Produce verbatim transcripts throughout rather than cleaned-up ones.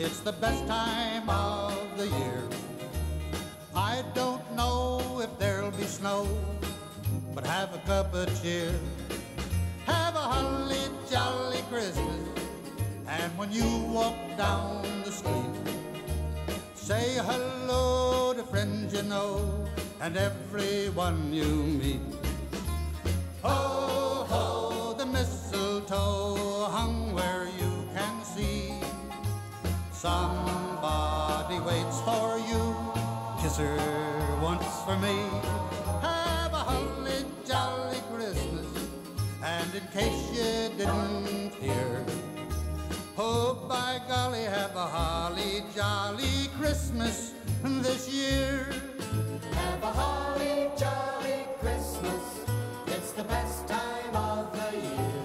it's the best time of the year. I don't know if there'll be snow, but have a cup of cheer. Have a holly jolly Christmas, and when you walk down the street, say hello to friends you know and everyone you meet. Ho, ho, the mistletoe hung where you can see. Somebody waits for you, kiss her once for me. Have a holly jolly Christmas, and in case you didn't hear, oh, by golly, have a holly jolly Christmas this year. Have a holly jolly Christmas, it's the best time of the year.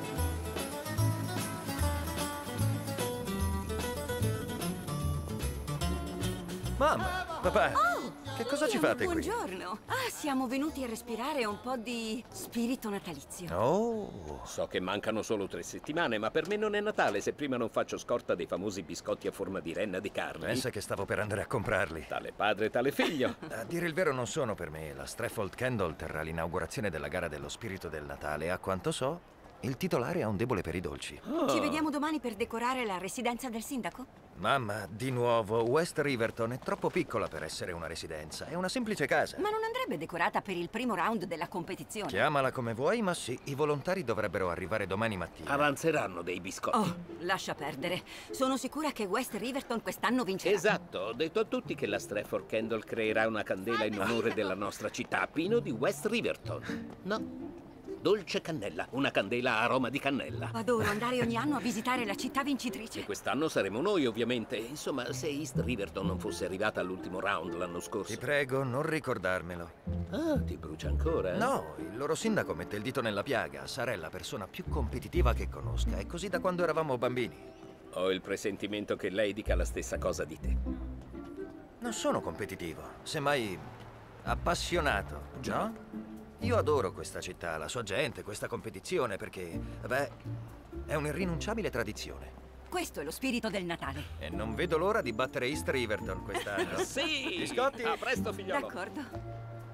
Mamma, papà, Oh, che cosa ci fate qui? buongiorno. Ah, siamo venuti a respirare un po' di spirito natalizio. Oh, So che mancano solo tre settimane, ma per me non è Natale se prima non faccio scorta dei famosi biscotti a forma di renna di carne. pensa che stavo per andare a comprarli. Tale padre, tale figlio. A dire il vero non sono per me. La Stretfold Candle terrà l'inaugurazione della gara dello spirito del Natale. A quanto so, il titolare ha un debole per i dolci. Ci vediamo domani per decorare la residenza del sindaco? Mamma, di nuovo, West Riverton è troppo piccola per essere una residenza. È una semplice casa. Ma non andrebbe decorata per il primo round della competizione? Chiamala come vuoi, ma sì, i volontari dovrebbero arrivare domani mattina. Avanzeranno dei biscotti. Oh, lascia perdere. Sono sicura che West Riverton quest'anno vincerà. Esatto, ho detto a tutti che la Stretford Candle creerà una candela in onore della nostra città, Pino di West Riverton. No, dolce cannella, una candela a aroma di cannella. Adoro andare ogni anno a visitare la città vincitrice. E quest'anno saremo noi, ovviamente. Insomma, se East Riverton non fosse arrivata all'ultimo round l'anno scorso. Ti prego, non ricordarmelo. Ah, ti brucia ancora? Eh? No, il loro sindaco mette il dito nella piaga. Sarà la persona più competitiva che conosca. È così da quando eravamo bambini. Ho il presentimento che lei dica la stessa cosa di te. Non sono competitivo, semmai appassionato, no? Io adoro questa città, la sua gente, questa competizione, perché, beh, è un'irrinunciabile tradizione. Questo è lo spirito del Natale. E non vedo l'ora di battere East Riverton quest'anno. Sì! Biscotti? A presto, figliolo! D'accordo.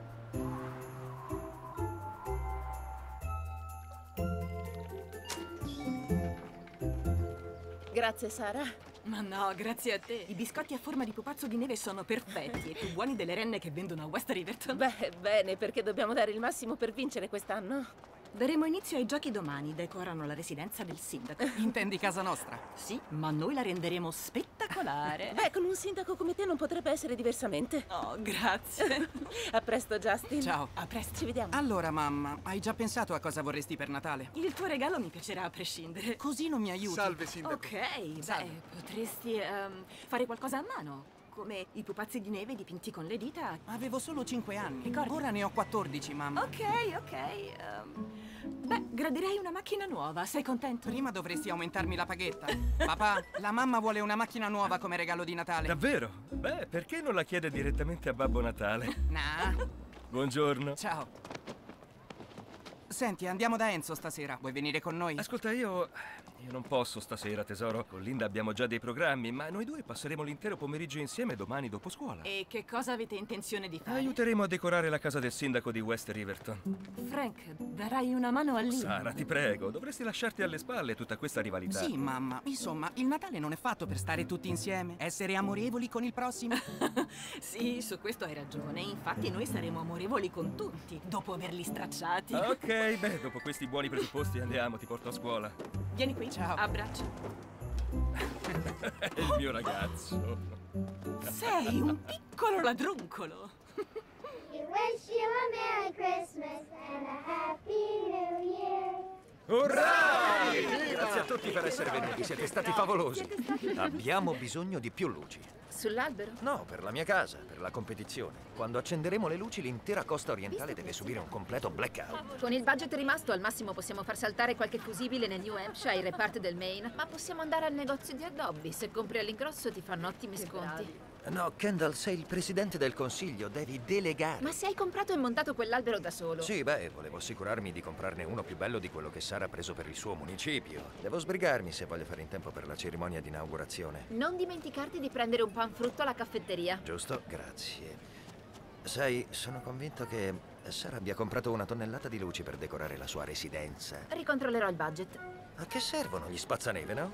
Grazie, Sara. Ma no, grazie a te. I biscotti a forma di pupazzo di neve sono perfetti e più buoni delle renne che vendono a West Riverton. Beh, bene, perché dobbiamo dare il massimo per vincere quest'anno. Daremo inizio ai giochi domani. Decorano la residenza del sindaco. Intendi casa nostra? Sì, ma noi la renderemo spettacolare. Beh, con un sindaco come te non potrebbe essere diversamente. Oh, grazie. A presto, Justin. Ciao. A presto. Ci vediamo. Allora, mamma, hai già pensato a cosa vorresti per Natale? Il tuo regalo mi piacerà a prescindere. Così non mi aiuti. Salve, sindaco. Ok, Salve. beh, potresti ehm, fare qualcosa a mano. Come i pupazzi di neve dipinti con le dita. Avevo solo cinque anni. Ricordi? Ora ne ho quattordici, mamma. Ok, ok. ehm, beh, gradirei una macchina nuova. Sei contento? Prima dovresti aumentarmi la paghetta. Papà, la mamma vuole una macchina nuova come regalo di Natale. Davvero? Beh, perché non la chiede direttamente a Babbo Natale? Nah. Buongiorno. Ciao. Senti, andiamo da Enzo stasera. Vuoi venire con noi? Ascolta, io... Io non posso stasera, tesoro. Con Linda abbiamo già dei programmi, ma noi due passeremo l'intero pomeriggio insieme domani dopo scuola. E che cosa avete intenzione di fare? Aiuteremo a decorare la casa del sindaco di West Riverton. Frank, darai una mano a Lynn? Sara, ti prego, dovresti lasciarti alle spalle tutta questa rivalità. Sì, mamma. Insomma, il Natale non è fatto per stare tutti insieme. Essere amorevoli con il prossimo. Sì, su questo hai ragione. Infatti noi saremo amorevoli con tutti, dopo averli stracciati. Ok, beh, dopo questi buoni presupposti andiamo, ti porto a scuola. Vieni qui, Ciao. abbraccio. È il mio ragazzo. Sei un piccolo ladruncolo. We wish you a Merry Christmas and a Happy New Year. Urrà! Grazie a tutti per essere venuti, siete stati favolosi. Abbiamo bisogno di più luci. Sull'albero? No, per la mia casa, per la competizione. Quando accenderemo le luci, l'intera costa orientale deve subire un completo blackout. Con il budget rimasto, al massimo possiamo far saltare qualche fusibile nel New Hampshire e parte del Maine. Ma possiamo andare al negozio di addobbi. Se compri all'ingrosso ti fanno ottimi sconti. No, Kendall, sei il presidente del consiglio, devi delegare. Ma se hai comprato e montato quell'albero da solo? Sì, beh, volevo assicurarmi di comprarne uno più bello di quello che Sara ha preso per il suo municipio. Devo sbrigarmi se voglio fare in tempo per la cerimonia di inaugurazione. Non dimenticarti di prendere un panfrutto alla caffetteria. Giusto? Grazie. Sai, sono convinto che Sara abbia comprato una tonnellata di luci per decorare la sua residenza. Ricontrollerò il budget. A che servono gli spazzaneve, no?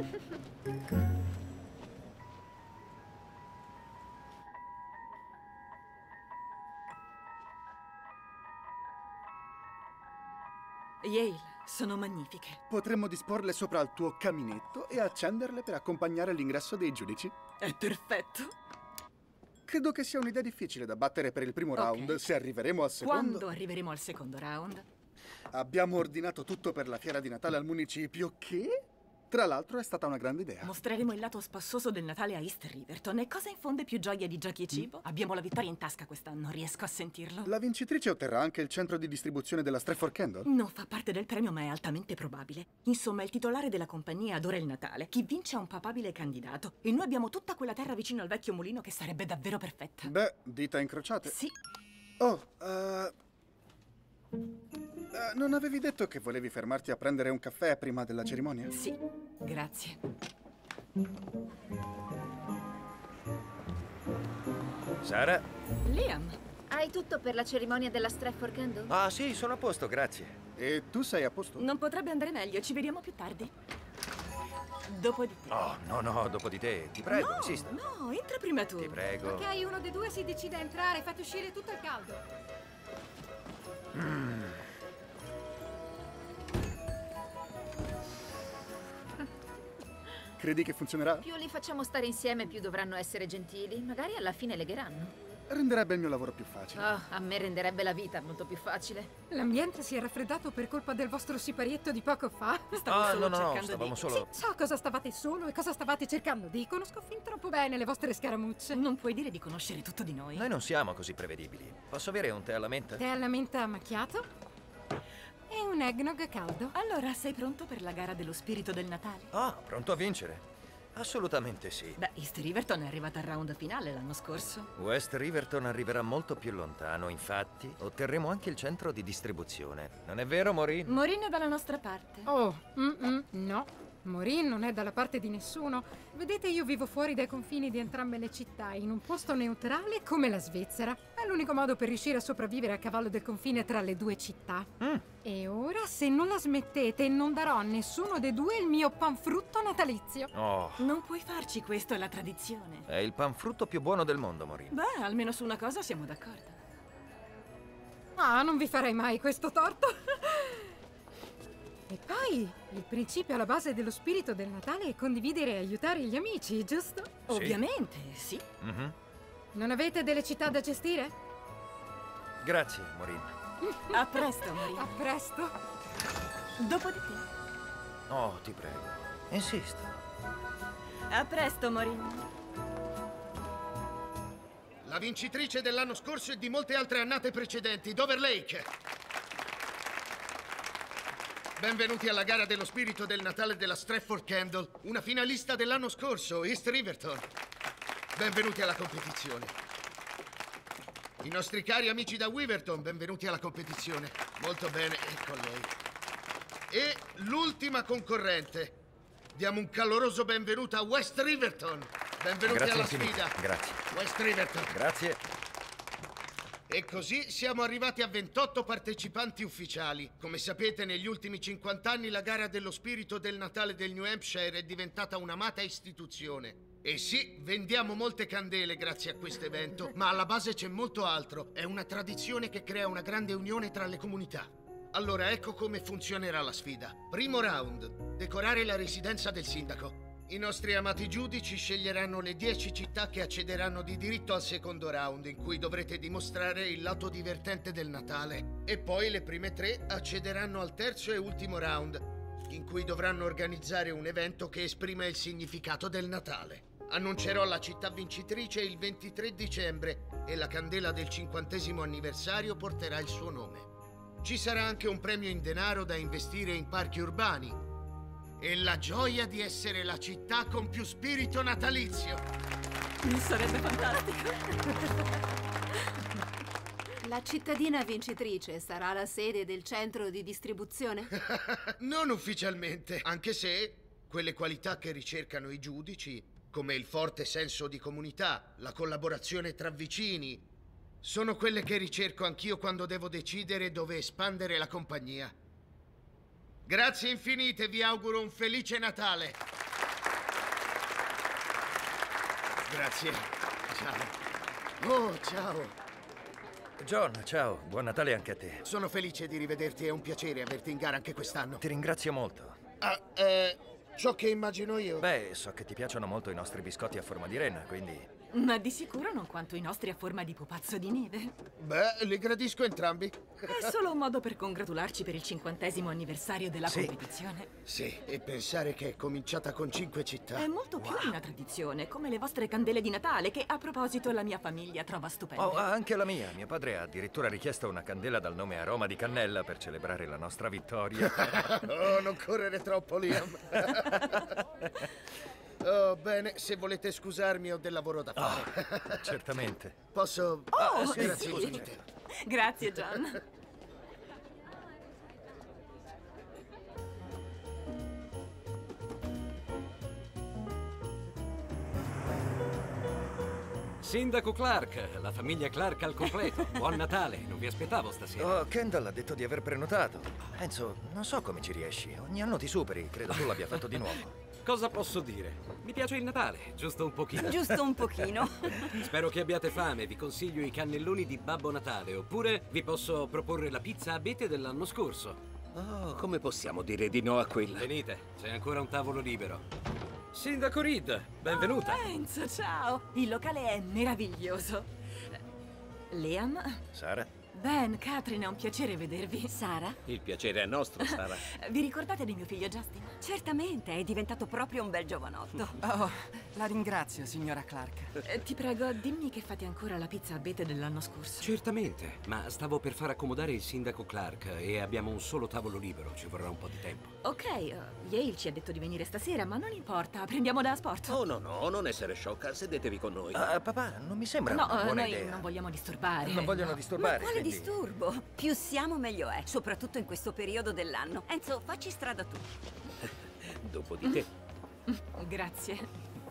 Yale, sono magnifiche. Potremmo disporle sopra il tuo caminetto e accenderle per accompagnare l'ingresso dei giudici. È perfetto. Credo che sia un'idea difficile da battere per il primo Ok. round. Se arriveremo al secondo... Quando arriveremo al secondo round? Abbiamo ordinato tutto per la fiera di Natale al municipio, che, tra l'altro, è stata una grande idea. Mostreremo il lato spassoso del Natale a East Riverton. E cosa infonde più gioia di giochi e cibo? Abbiamo la vittoria in tasca quest'anno, riesco a sentirlo. La vincitrice otterrà anche il centro di distribuzione della Stratford Kendall? Non fa parte del premio, ma è altamente probabile. Insomma, il titolare della compagnia adora il Natale. Chi vince è un papabile candidato. E noi abbiamo tutta quella terra vicino al vecchio mulino che sarebbe davvero perfetta. Beh, dita incrociate. Sì. Oh, uh... Uh, non avevi detto che volevi fermarti a prendere un caffè prima della cerimonia? Sì, grazie. Sara? Liam. Hai tutto per la cerimonia della Stratford Kendall? Ah, sì, sono a posto, grazie. E tu sei a posto? Non potrebbe andare meglio, ci vediamo più tardi. Dopo di te. Oh, no, no, dopo di te. Ti prego, no, insista. No, entra prima tu. Ti prego. Ok, uno dei due si decide a entrare, fate uscire tutto il caldo. Mm. Credi che funzionerà? Più li facciamo stare insieme, più dovranno essere gentili. Magari alla fine legheranno. Renderebbe il mio lavoro più facile. Oh, a me renderebbe la vita molto più facile. L'ambiente si è raffreddato per colpa del vostro siparietto di poco fa. Stavo Ah, solo no, no, no, cercando stavamo di... solo... Sì, so cosa stavate solo e cosa stavate cercando di. Conosco fin troppo bene le vostre scaramucce. Non puoi dire di conoscere tutto di noi. Noi non siamo così prevedibili. Posso avere un tè alla menta? Tè alla menta macchiato e un eggnog caldo. Allora, sei pronto per la gara dello spirito del Natale? Ah, pronto a vincere? Assolutamente sì. Beh, East Riverton è arrivata al round finale l'anno scorso. West Riverton arriverà molto più lontano, infatti otterremo anche il centro di distribuzione. Non è vero, Maureen? Maureen è dalla nostra parte. Oh, mm-mm, no. Maureen non è dalla parte di nessuno. Vedete, io vivo fuori dai confini di entrambe le città, in un posto neutrale come la Svizzera. È l'unico modo per riuscire a sopravvivere a cavallo del confine tra le due città. Mm. E ora, se non la smettete, non darò a nessuno dei due il mio panfrutto natalizio. Oh, Non puoi farci questo, è la tradizione. è il panfrutto più buono del mondo, Maureen. Beh, almeno su una cosa siamo d'accordo. Ah, non vi farei mai questo torto. E poi, il principio alla base dello spirito del Natale è condividere e aiutare gli amici, giusto? Ovviamente, sì. Mhm. Non avete delle città da gestire? Grazie, Maureen. A presto, Maureen. A presto. Dopo di te. Oh, ti prego. Insisto. A presto, Maureen. La vincitrice dell'anno scorso e di molte altre annate precedenti, Dover Lake. Benvenuti alla gara dello spirito del Natale della Stratford Kendall, una finalista dell'anno scorso, East Riverton. Benvenuti alla competizione. I nostri cari amici da Weaverton, benvenuti alla competizione. Molto bene, ecco lei. E l'ultima concorrente. Diamo un caloroso benvenuto a West Riverton. Benvenuti Grazie alla infinite. sfida. Grazie. West Riverton. Grazie. E così siamo arrivati a ventotto partecipanti ufficiali. Come sapete, negli ultimi cinquanta anni la gara dello spirito del Natale del New Hampshire è diventata un'amata istituzione. E sì, vendiamo molte candele grazie a questo evento, ma alla base c'è molto altro. È una tradizione che crea una grande unione tra le comunità. Allora, ecco come funzionerà la sfida. Primo round: decorare la residenza del sindaco. I nostri amati giudici sceglieranno le dieci città che accederanno di diritto al secondo round, in cui dovrete dimostrare il lato divertente del Natale. E poi le prime tre accederanno al terzo e ultimo round, in cui dovranno organizzare un evento che esprime il significato del Natale. Annuncerò la città vincitrice il ventitré dicembre e la candela del cinquantesimo anniversario porterà il suo nome. Ci sarà anche un premio in denaro da investire in parchi urbani e la gioia di essere la città con più spirito natalizio. Sarebbe fantastico. La cittadina vincitrice sarà la sede del centro di distribuzione? Non ufficialmente, anche se quelle qualità che ricercano i giudici, come il forte senso di comunità, la collaborazione tra vicini, sono quelle che ricerco anch'io quando devo decidere dove espandere la compagnia. Grazie infinite, vi auguro un felice Natale. Grazie. Ciao. Oh, ciao. John, ciao, buon Natale anche a te. Sono felice di rivederti, è un piacere averti in gara anche quest'anno. Ti ringrazio molto. Ah, eh, ciò che immagino io... Beh, so che ti piacciono molto i nostri biscotti a forma di renna, quindi... Ma di sicuro non quanto i nostri a forma di pupazzo di neve. Beh, li gradisco entrambi. È solo un modo per congratularci per il cinquantesimo anniversario della Sì. competizione. Sì, e pensare che è cominciata con cinque città. È molto più di una tradizione, come le vostre candele di Natale, che a proposito la mia famiglia trova stupende. Oh, anche la mia. Mio padre ha addirittura richiesto una candela dal nome Aroma di Cannella per celebrare la nostra vittoria. Oh, non correre troppo, Liam. Oh, bene, se volete scusarmi ho del lavoro da fare. Oh, certamente. Posso... Oh, Ah, sì. grazie infinite. Grazie, John. Sindaco Clark, la famiglia Clark al completo. Buon Natale, non vi aspettavo stasera. Oh, Kendall ha detto di aver prenotato. Enzo, non so come ci riesci. Ogni anno ti superi, credo tu l'abbia fatto di nuovo. Cosa posso dire? Mi piace il Natale, giusto un pochino. Giusto un pochino. Spero che abbiate fame, vi consiglio i cannelloni di Babbo Natale, oppure vi posso proporre la pizza abete dell'anno scorso. Oh, come possiamo dire di no a quella? Venite, c'è ancora un tavolo libero. Sindaco Reed, benvenuta. Oh, Enzo, ciao. Il locale è meraviglioso. Liam? Sara? Ben, Catherine, è un piacere vedervi. Sara? Il piacere è nostro, Sara. Vi ricordate di mio figlio Justin? Certamente, è diventato proprio un bel giovanotto. Oh, la ringrazio, signora Clark. Eh, ti prego, dimmi che fate ancora la pizza abete dell'anno scorso. Certamente, ma stavo per far accomodare il sindaco Clark e abbiamo un solo tavolo libero, ci vorrà un po' di tempo. Ok, uh, Yale ci ha detto di venire stasera, ma non importa, prendiamo da asporto. Oh no, no, non essere sciocca, sedetevi con noi. Uh, papà, non mi sembra No, una uh, buona noi idea. non vogliamo disturbare. Non vogliono no. disturbare. Ma quale quindi... disturbo? Più siamo meglio è, soprattutto in questo periodo dell'anno. Enzo, facci strada tu. Dopo di te. Grazie.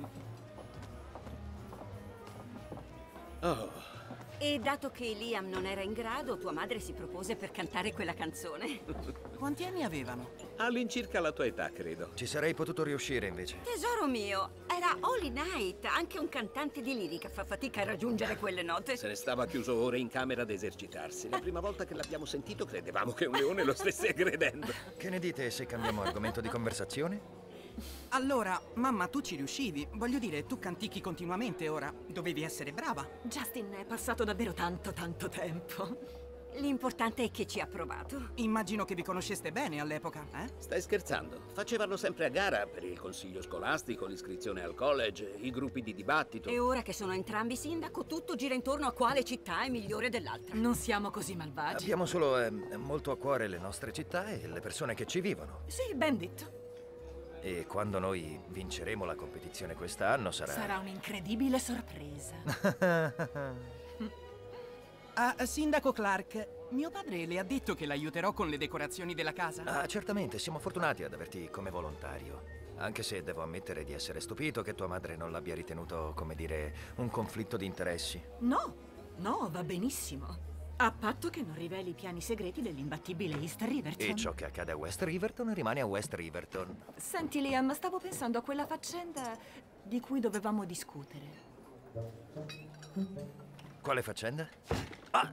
Oh. E dato che Liam non era in grado, tua madre si propose per cantare quella canzone. Quanti anni avevano? All'incirca la tua età, credo. Ci sarei potuto riuscire, invece. Tesoro mio, era Holy Night. Anche un cantante di lirica fa fatica a raggiungere quelle note. Se ne stava chiuso ore in camera ad esercitarsi. La prima volta che l'abbiamo sentito credevamo che un leone lo stesse aggredendo. Che ne dite se cambiamo argomento di conversazione? Allora, mamma, tu ci riuscivi. Voglio dire, tu cantichi continuamente ora. Dovevi essere brava. Justin, è passato davvero tanto, tanto tempo. L'importante è che ci ha provato. Immagino che vi conosceste bene all'epoca, eh? Stai scherzando? Facevano sempre a gara per il consiglio scolastico, l'iscrizione al college, i gruppi di dibattito. E ora che sono entrambi sindaco, tutto gira intorno a quale città è migliore dell'altra. Non siamo così malvagi. Abbiamo solo eh, molto a cuore le nostre città e le persone che ci vivono. Sì, ben detto. E quando noi vinceremo la competizione quest'anno sarà... Sarà un'incredibile sorpresa. Ah, Sindaco Clark, mio padre le ha detto che l'aiuterò con le decorazioni della casa? Ah, certamente, siamo fortunati ad averti come volontario. Anche se devo ammettere di essere stupito che tua madre non l'abbia ritenuto, come dire, un conflitto di interessi. No, no, va benissimo. A patto che non riveli i piani segreti dell'imbattibile East Riverton. E ciò che accade a West Riverton rimane a West Riverton. Senti, Liam, stavo pensando a quella faccenda di cui dovevamo discutere. Quale faccenda? Ah!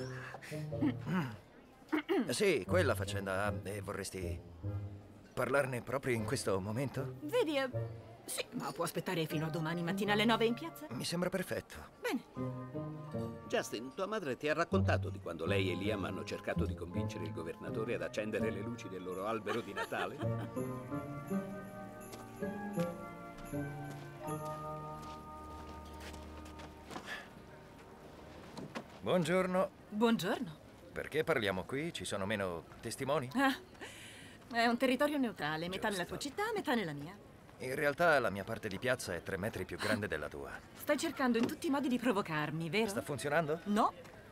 Sì, quella faccenda. E vorresti parlarne proprio in questo momento? Vedi, eh, sì, ma può aspettare fino a domani mattina alle nove in piazza? Mi sembra perfetto. Bene. Justin, tua madre ti ha raccontato di quando lei e Liam hanno cercato di convincere il governatore ad accendere le luci del loro albero di Natale? Buongiorno. Buongiorno. Perché parliamo qui? Ci sono meno testimoni? Ah, è un territorio neutrale, metà nella tua città, metà nella mia. In realtà la mia parte di piazza è tre metri più grande della tua. Stai cercando in tutti i modi di provocarmi, vero? Sta funzionando? No.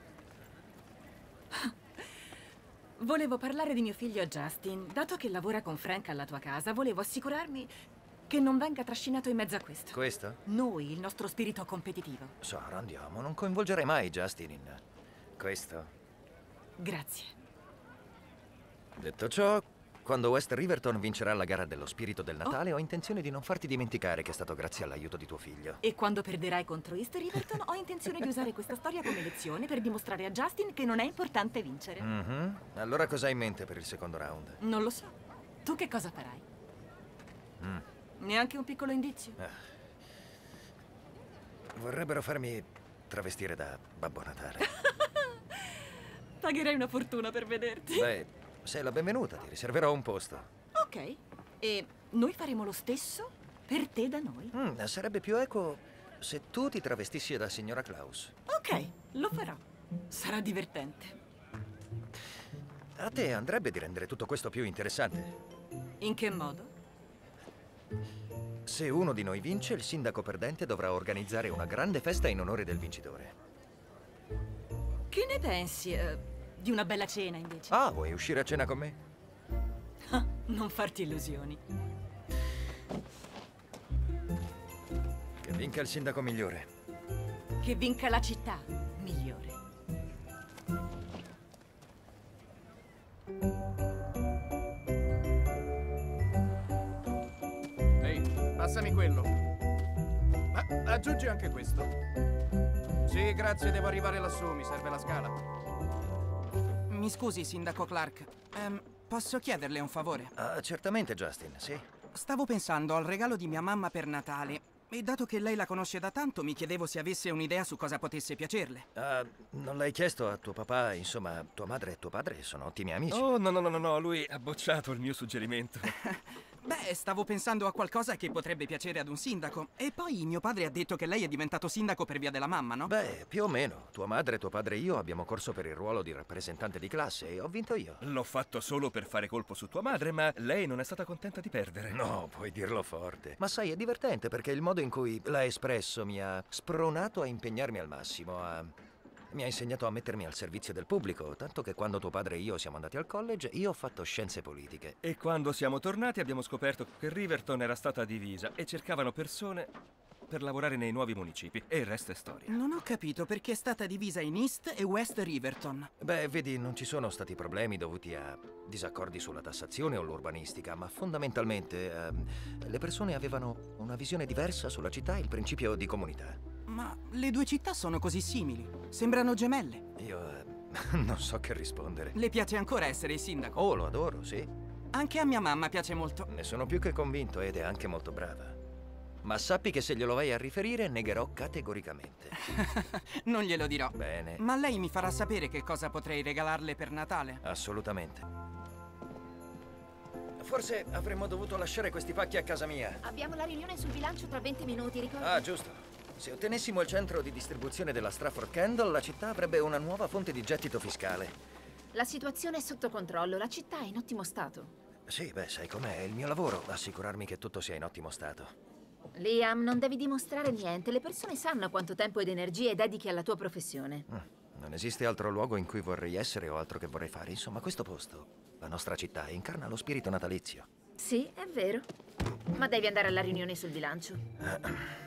Volevo parlare di mio figlio Justin. Dato che lavora con Frank alla tua casa, volevo assicurarmi che non venga trascinato in mezzo a questo. Questo? Noi, il nostro spirito competitivo. Sara, andiamo. Non coinvolgerei mai Justin in questo. Grazie. Detto ciò, quando West Riverton vincerà la gara dello spirito del Natale, oh. ho intenzione di non farti dimenticare che è stato grazie all'aiuto di tuo figlio. E quando perderai contro East Riverton, ho intenzione di usare questa storia come lezione per dimostrare a Justin che non è importante vincere. Mm-hmm. Allora cosa hai in mente per il secondo round? Non lo so. Tu che cosa farai? Mm. Neanche un piccolo indizio? Ah. Vorrebbero farmi travestire da Babbo Natale. Pagherei una fortuna per vederti. Beh, sei la benvenuta, ti riserverò un posto. Ok. E noi faremo lo stesso per te da noi? Mm, sarebbe più equo se tu ti travestissi da signora Claus. Ok, lo farò. Sarà divertente. A te andrebbe di rendere tutto questo più interessante. In che modo? Se uno di noi vince, il sindaco perdente dovrà organizzare una grande festa in onore del vincitore. Che ne pensi eh, di una bella cena, invece? Ah, vuoi uscire a cena con me? Ah, non farti illusioni. Che vinca il sindaco migliore. Che vinca la città migliore. Ehi, passami quello. Ma aggiungi anche questo. Sì, grazie, devo arrivare lassù, mi serve la scala. Mi scusi, sindaco Clark. Ehm, posso chiederle un favore? Ah, certamente, Justin, sì. Stavo pensando al regalo di mia mamma per Natale. E dato che lei la conosce da tanto, mi chiedevo se avesse un'idea su cosa potesse piacerle. Uh, non l'hai chiesto a tuo papà? Insomma, tua madre e tuo padre sono ottimi amici. Oh, no, no, no, no, lui ha bocciato il mio suggerimento. Beh, stavo pensando a qualcosa che potrebbe piacere ad un sindaco. E poi mio padre ha detto che lei è diventato sindaco per via della mamma, no? Beh, più o meno. Tua madre, tuo padre e io abbiamo corso per il ruolo di rappresentante di classe e ho vinto io. L'ho fatto solo per fare colpo su tua madre, ma lei non è stata contenta di perdere. No, puoi dirlo forte. Ma sai, è divertente perché il modo in cui l'ha espresso mi ha spronato a impegnarmi al massimo, a... Mi ha insegnato a mettermi al servizio del pubblico, tanto che quando tuo padre e io siamo andati al college, io ho fatto scienze politiche. E quando siamo tornati abbiamo scoperto che Riverton era stata divisa e cercavano persone per lavorare nei nuovi municipi. E il resto è storia. Non ho capito perché è stata divisa in East e West Riverton. Beh, vedi, non ci sono stati problemi dovuti a disaccordi sulla tassazione o l'urbanistica, ma fondamentalmente ehm, le persone avevano una visione diversa sulla città e il principio di comunità. Ma le due città sono così simili. Sembrano gemelle. Io eh, non so che rispondere. Le piace ancora essere il sindaco? Oh, lo adoro, sì. Anche a mia mamma piace molto. Ne sono più che convinto ed è anche molto brava. Ma sappi che se glielo vai a riferire, negherò categoricamente. Non glielo dirò. Bene. Ma lei mi farà sapere che cosa potrei regalarle per Natale? Assolutamente. Forse avremmo dovuto lasciare questi pacchi a casa mia. Abbiamo la riunione sul bilancio tra venti minuti, ricordi? Ah, giusto. Se ottenessimo il centro di distribuzione della Stratford Candle, la città avrebbe una nuova fonte di gettito fiscale. La situazione è sotto controllo, la città è in ottimo stato. Sì, beh, sai com'è, è il mio lavoro, assicurarmi che tutto sia in ottimo stato. Liam, non devi dimostrare niente, le persone sanno quanto tempo ed energie dedichi alla tua professione. Mm, non esiste altro luogo in cui vorrei essere o altro che vorrei fare. Insomma, questo posto, la nostra città, incarna lo spirito natalizio. Sì, è vero. Ma devi andare alla riunione sul bilancio. Uh,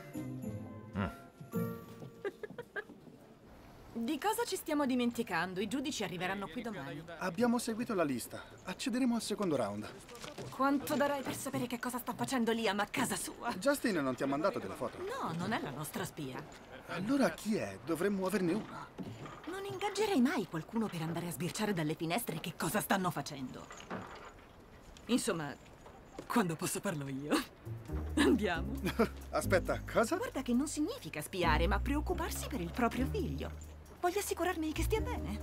Di cosa ci stiamo dimenticando? I giudici arriveranno qui domani. Abbiamo seguito la lista. Accederemo al secondo round. Quanto darai per sapere che cosa sta facendo Liam a casa sua? Justin non ti ha mandato delle foto? No, non è la nostra spia. Allora chi è? Dovremmo averne una. Non ingaggerei mai qualcuno per andare a sbirciare dalle finestre che cosa stanno facendo. Insomma, quando posso parlo io. Andiamo. Aspetta, cosa? Guarda che non significa spiare, ma preoccuparsi per il proprio figlio. Voglio assicurarmi che stia bene.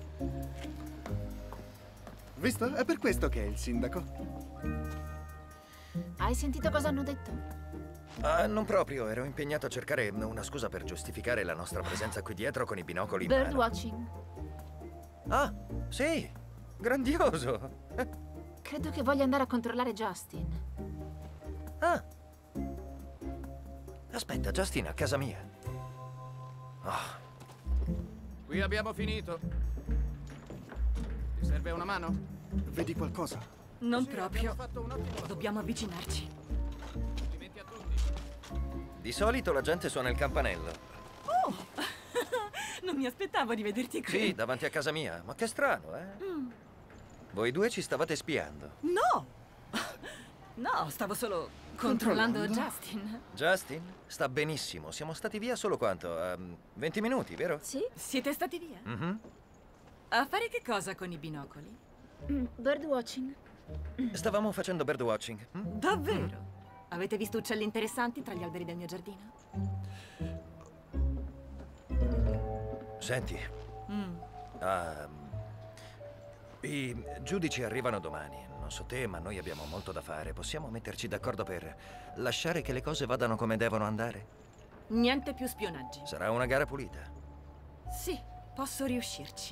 Visto? È per questo che è il sindaco. Hai sentito cosa hanno detto? Ah, non proprio. Ero impegnato a cercare una scusa per giustificare la nostra presenza qui dietro con i binocoli in mano. Birdwatching. Ah, sì. Grandioso. Credo che voglia andare a controllare Justin. Ah, Aspetta, Justin, a casa mia. Oh. Qui abbiamo finito. Ti serve una mano? Vedi qualcosa? Non Sì, proprio. abbiamo fatto un ottimo lavoro. Dobbiamo avvicinarci. Complimenti a tutti. Di solito la gente suona il campanello. Oh! Non mi aspettavo di vederti qui. Sì, davanti a casa mia. Ma che strano, eh? Mm. Voi due ci stavate spiando. No! No, stavo solo controllando, Controllando? Justin. Justin? Sta benissimo. Siamo stati via solo quanto? Um, venti minuti, vero? Sì? Siete stati via? Mhm. A fare che cosa con i binocoli? Mm, birdwatching. Stavamo facendo birdwatching. Mm? Davvero? Avete visto uccelli interessanti tra gli alberi del mio giardino? Senti, Mm. ehm, i giudici arrivano domani. Non so te, ma noi abbiamo molto da fare. Possiamo metterci d'accordo per lasciare che le cose vadano come devono andare? Niente più spionaggi. Sarà una gara pulita. Sì, posso riuscirci.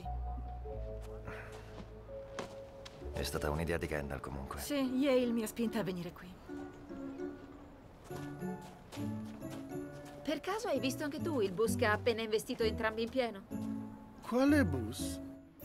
È stata un'idea di Kendall, comunque. Sì, Yale mi ha spinta a venire qui. Per caso hai visto anche tu il bus che ha appena investito entrambi in pieno? Quale bus?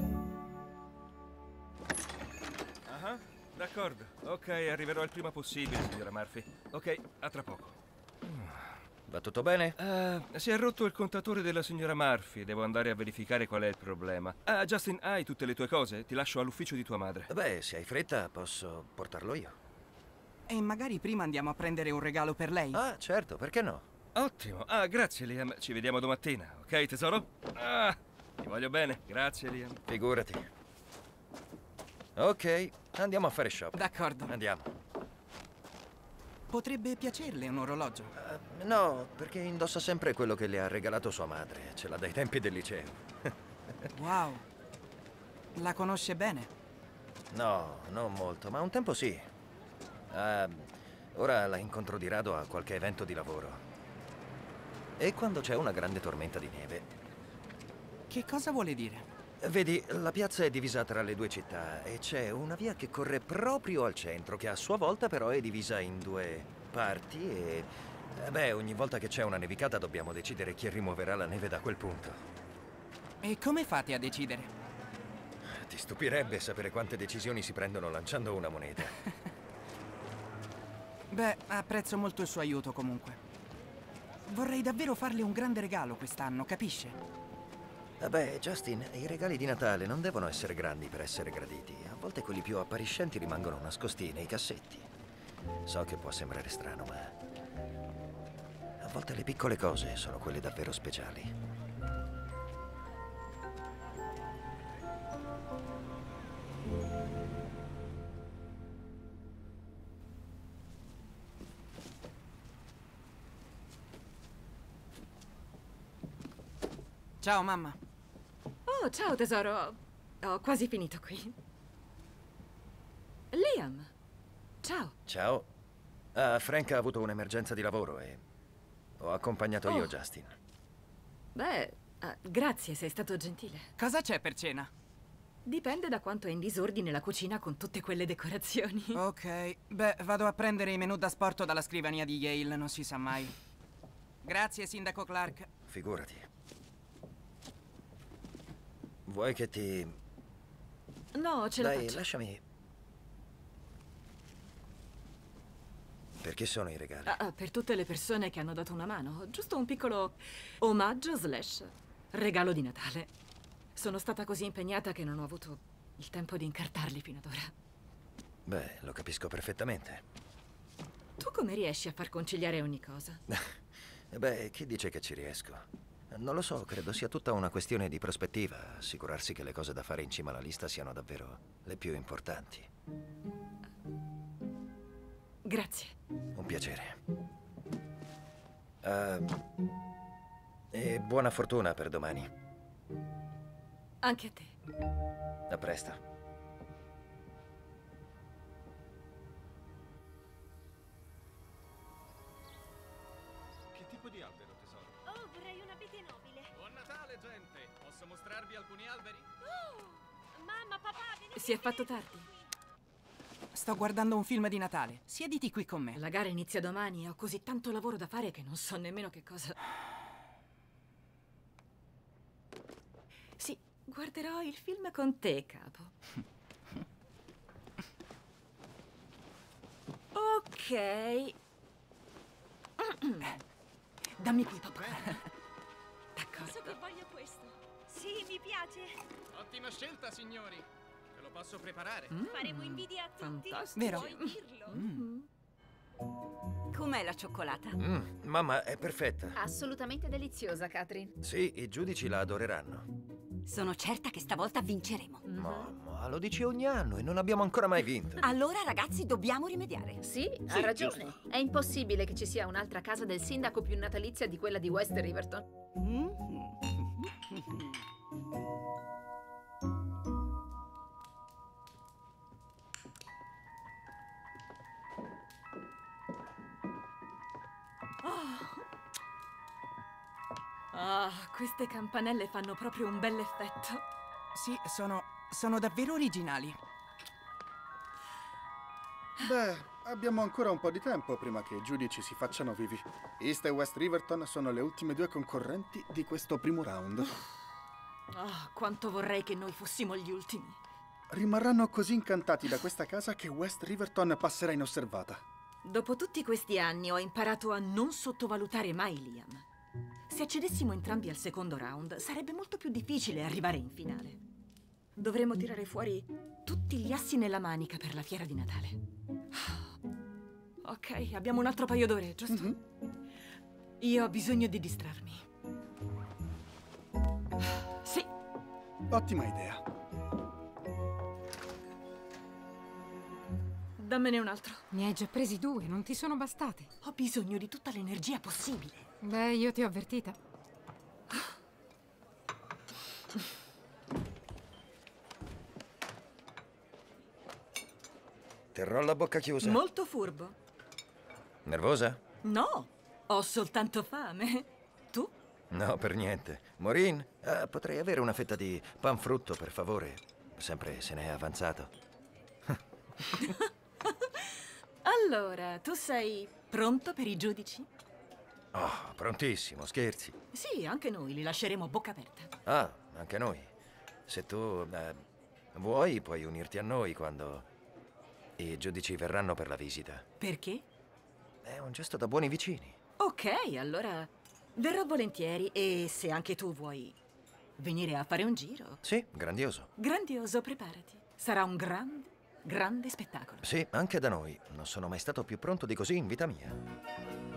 Ah, d'accordo. Ok, arriverò il prima possibile, signora Murphy. Ok, a tra poco. Va tutto bene? Uh, si è rotto il contatore della signora Murphy. Devo andare a verificare qual è il problema. Ah, Justin, hai tutte le tue cose? Ti lascio all'ufficio di tua madre. Beh, se hai fretta, posso portarlo io. E magari prima andiamo a prendere un regalo per lei. Ah, certo, perché no? Ottimo. Ah, grazie, Liam. Ci vediamo domattina, ok, tesoro? Ah, ti voglio bene. Grazie, Liam. Figurati. Ok, andiamo a fare shopping. D'accordo. Andiamo. Potrebbe piacerle un orologio. Uh, no, perché indossa sempre quello che le ha regalato sua madre. Ce l'ha dai tempi del liceo. Wow. La conosce bene? No, non molto, ma un tempo sì. Uh, ora la incontro di rado a qualche evento di lavoro. E quando c'è una grande tormenta di neve. Che cosa vuole dire? Vedi, la piazza è divisa tra le due città e c'è una via che corre proprio al centro, che a sua volta però è divisa in due parti e... Beh, ogni volta che c'è una nevicata dobbiamo decidere chi rimuoverà la neve da quel punto. E come fate a decidere? Ti stupirebbe sapere quante decisioni si prendono lanciando una moneta. Beh, apprezzo molto il suo aiuto comunque. Vorrei davvero farle un grande regalo quest'anno, capisce? Beh, Justin, i regali di Natale non devono essere grandi per essere graditi. A volte quelli più appariscenti rimangono nascosti nei cassetti. So che può sembrare strano, ma... a volte le piccole cose sono quelle davvero speciali. Ciao, mamma. Oh, ciao tesoro. Ho quasi finito qui. Liam. Ciao. Ciao. Ah, Frank ha avuto un'emergenza di lavoro e ho accompagnato io Oh. Justin. Beh, ah, grazie, sei stato gentile. Cosa c'è per cena? Dipende da quanto è in disordine la cucina con tutte quelle decorazioni. Ok, beh, vado a prendere i menù da sporto dalla scrivania di Yale, non si sa mai. Grazie, sindaco Clark. Figurati. Vuoi che ti... No, ce la Dai, faccio. lasciami... Perché sono i regali? Ah, ah, per tutte le persone che hanno dato una mano. Giusto un piccolo omaggio slash regalo di Natale. Sono stata così impegnata che non ho avuto il tempo di incartarli fino ad ora. Beh, lo capisco perfettamente. Tu come riesci a far conciliare ogni cosa? Beh, chi dice che ci riesco? Non lo so, credo sia tutta una questione di prospettiva. Assicurarsi che le cose da fare in cima alla lista siano davvero le più importanti. Grazie. Un piacere. Uh, e buona fortuna per domani. Anche a te. A presto. Che tipo di albero, tesoro? Oh, vorrei una abete nobile. Buon Natale, gente! Posso mostrarvi alcuni alberi? Oh, mamma, papà, venite. Si è fatto tardi. sto guardando un film di Natale. Siediti qui con me. La gara inizia domani e ho così tanto lavoro da fare che non so nemmeno che cosa... Sì, guarderò il film con te, capo. Ok. Dammi qui, papà. Penso che voglio questo. Sì, mi piace. Ottima scelta, signori. Te lo posso preparare. Mm. Faremo invidia a tutti. Fantastico. Vero? Puoi dirlo? Mm. Com'è la cioccolata? Mm, mamma, è perfetta. Assolutamente deliziosa, Catherine. Sì, i giudici la adoreranno. Sono certa che stavolta vinceremo. Mamma, lo dici ogni anno e non abbiamo ancora mai vinto. Allora, ragazzi, dobbiamo rimediare. Sì, Sì, ha ragione. giusto. È impossibile che ci sia un'altra casa del sindaco più natalizia di quella di West Riverton. Ah, queste campanelle fanno proprio un bel effetto. Sì, sono... sono davvero originali. Beh, abbiamo ancora un po' di tempo prima che i giudici si facciano vivi. East e West Riverton sono le ultime due concorrenti di questo primo round. Ah, quanto vorrei che noi fossimo gli ultimi. Rimarranno così incantati da questa casa che West Riverton passerà inosservata. Dopo tutti questi anni ho imparato a non sottovalutare mai Liam. Se accedessimo entrambi al secondo round, sarebbe molto più difficile arrivare in finale. Dovremmo tirare fuori tutti gli assi nella manica per la fiera di Natale. Ok, abbiamo un altro paio d'ore, giusto? Mm-hmm. Io ho bisogno di distrarmi. Sì. Ottima idea. Dammene un altro. Ne hai già presi due, non ti sono bastati. Ho bisogno di tutta l'energia possibile. Beh, io ti ho avvertita. Terrò la bocca chiusa. Molto furbo. Nervosa? No, ho soltanto fame. Tu? No, per niente. Maureen, eh, potrei avere una fetta di panfrutto, per favore? Sempre se ne è avanzato. Allora, tu sei pronto per i giudici? Oh, prontissimo, scherzi. Sì, anche noi li lasceremo a bocca aperta. Ah, anche noi. Se tu eh, vuoi, puoi unirti a noi quando i giudici verranno per la visita. Perché? È un gesto da buoni vicini. Ok, allora verrò volentieri e se anche tu vuoi venire a fare un giro. Sì, grandioso. Grandioso, preparati. Sarà un grande, grande spettacolo. Sì, anche da noi. Non sono mai stato più pronto di così in vita mia.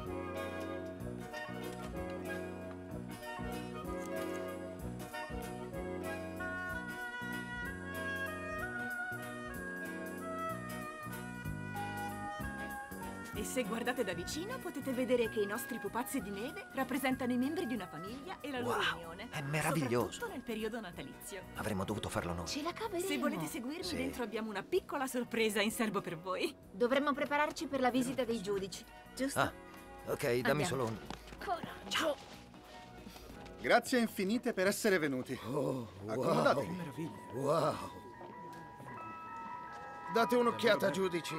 E se guardate da vicino potete vedere che i nostri pupazzi di neve rappresentano i membri di una famiglia e la loro Wow, unione. è meraviglioso. Soprattutto nel periodo natalizio. Avremmo dovuto farlo noi. Ce la caveremo. Se volete seguirmi, Sì. dentro abbiamo una piccola sorpresa in serbo per voi. Dovremmo prepararci per la visita dei giudici, giusto? Ah, ok, dammi Andiamo. solo un... Coraggio. Grazie infinite per essere venuti. Oh, Accomodatevi. wow. meraviglia. Wow. Date un'occhiata, giudici.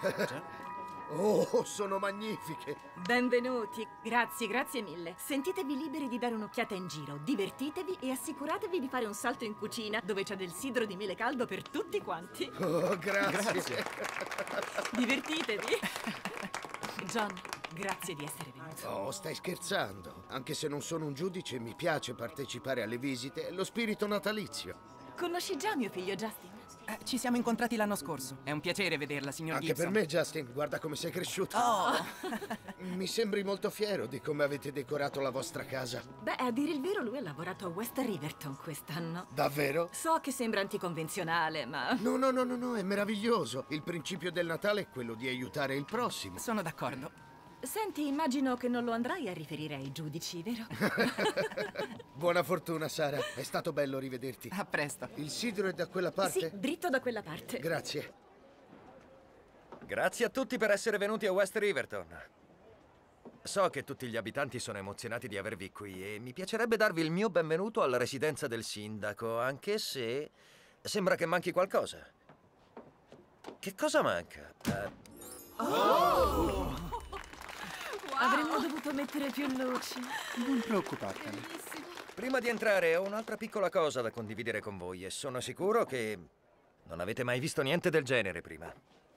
Oh, sono magnifiche. Benvenuti, grazie, grazie mille. Sentitevi liberi di dare un'occhiata in giro, divertitevi e assicuratevi di fare un salto in cucina dove c'è del sidro di mele caldo per tutti quanti. Oh, grazie. Grazie. Divertitevi. John, grazie di essere venuto. Oh, stai scherzando. Anche se non sono un giudice, mi piace partecipare alle visite e lo spirito natalizio. Conosci già mio figlio Justin? Eh, ci siamo incontrati l'anno scorso. È un piacere vederla, signor Anche Gibson. per me, Justin, guarda come sei cresciuto. Oh! Mi sembri molto fiero di come avete decorato la vostra casa. Beh, a dire il vero, lui ha lavorato a West Riverton quest'anno. Davvero? So che sembra anticonvenzionale, ma... No, no, no, no, no, è meraviglioso. Il principio del Natale è quello di aiutare il prossimo. Sono d'accordo. Senti, immagino che non lo andrai a riferire ai giudici, vero? Buona fortuna, Sara. È stato bello rivederti. A presto. Il sidro è da quella parte? Sì, dritto da quella parte. Grazie. Grazie a tutti per essere venuti a West Riverton. So che tutti gli abitanti sono emozionati di avervi qui e mi piacerebbe darvi il mio benvenuto alla residenza del sindaco, anche se sembra che manchi qualcosa. Che cosa manca? Eh, Oh! Avremmo dovuto mettere più luci. Non preoccupartene. prima di entrare ho un'altra piccola cosa da condividere con voi e sono sicuro che non avete mai visto niente del genere prima.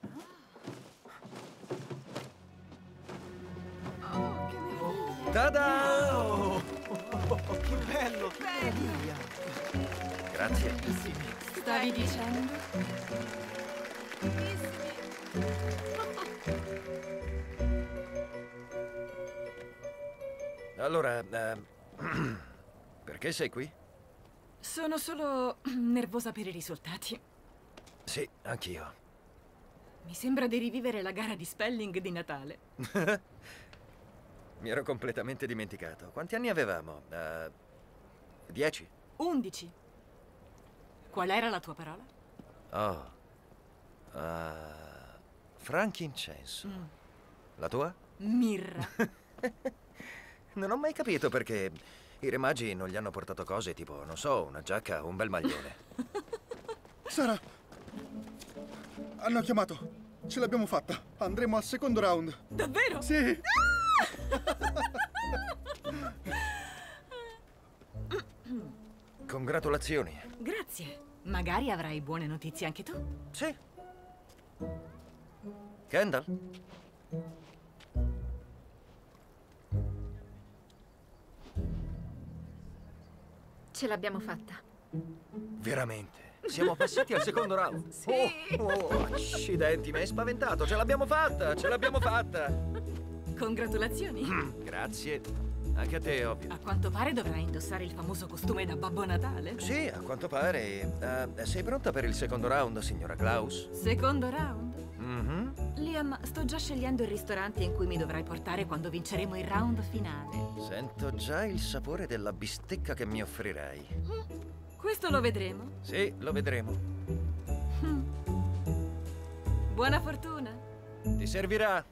Tada! Oh, che bello, che meraviglia! Grazie. Stavi dicendo? Allora, eh, perché sei qui? Sono solo nervosa per i risultati. Sì, anch'io. Mi sembra di rivivere la gara di spelling di Natale. Mi ero completamente dimenticato. Quanti anni avevamo? Uh, dieci? Undici. Qual era la tua parola? Oh. Uh, frankincenso. Mm. La tua? Mirra. Non ho mai capito perché i re magi non gli hanno portato cose tipo, non so, una giacca o un bel maglione. Sara! Hanno chiamato. Ce l'abbiamo fatta. Andremo al secondo round. Davvero? Sì! Congratulazioni. Grazie. Magari avrai buone notizie anche tu. Sì. Kendall? Ce l'abbiamo fatta. Veramente? Siamo passati al secondo round? Sì. Oh, oh, accidenti, mi hai spaventato. Ce l'abbiamo fatta, ce l'abbiamo fatta. Congratulazioni. Mm, grazie. Anche a te, ovvio. A quanto pare dovrai indossare il famoso costume da Babbo Natale. Sì, a quanto pare. Uh, sei pronta per il secondo round, signora Klaus? Secondo round? Mm-hmm. Liam, sto già scegliendo il ristorante in cui mi dovrai portare quando vinceremo il round finale. Sento già il sapore della bistecca che mi offrirai. Questo lo vedremo. Sì, lo vedremo. Buona fortuna. Ti servirà.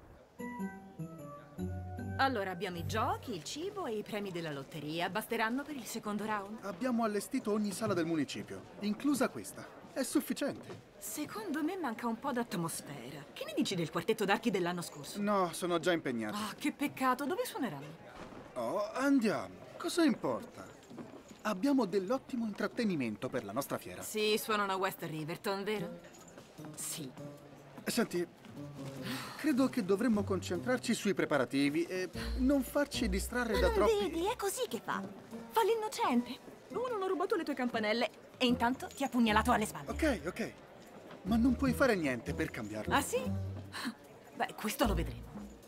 Allora, abbiamo i giochi, il cibo e i premi della lotteria. Basteranno per il secondo round? Abbiamo allestito ogni sala del municipio, inclusa questa. È sufficiente. Secondo me manca un po' d'atmosfera. Che ne dici del quartetto d'archi dell'anno scorso? No, sono già impegnato. Ah, che peccato. Dove suoneranno? Oh, andiamo. Cosa importa? Abbiamo dell'ottimo intrattenimento per la nostra fiera. Sì, suonano a West Riverton, vero? Sì. Senti, credo che dovremmo concentrarci sui preparativi e non farci distrarre Ma da non troppi... vedi? È così che fa. Fa l'innocente. Uno non ha rubato le tue campanelle e intanto ti ha pugnalato alle spalle. Ok, ok. Ma non puoi fare niente per cambiarlo. Ah, sì? Beh, questo lo vedremo.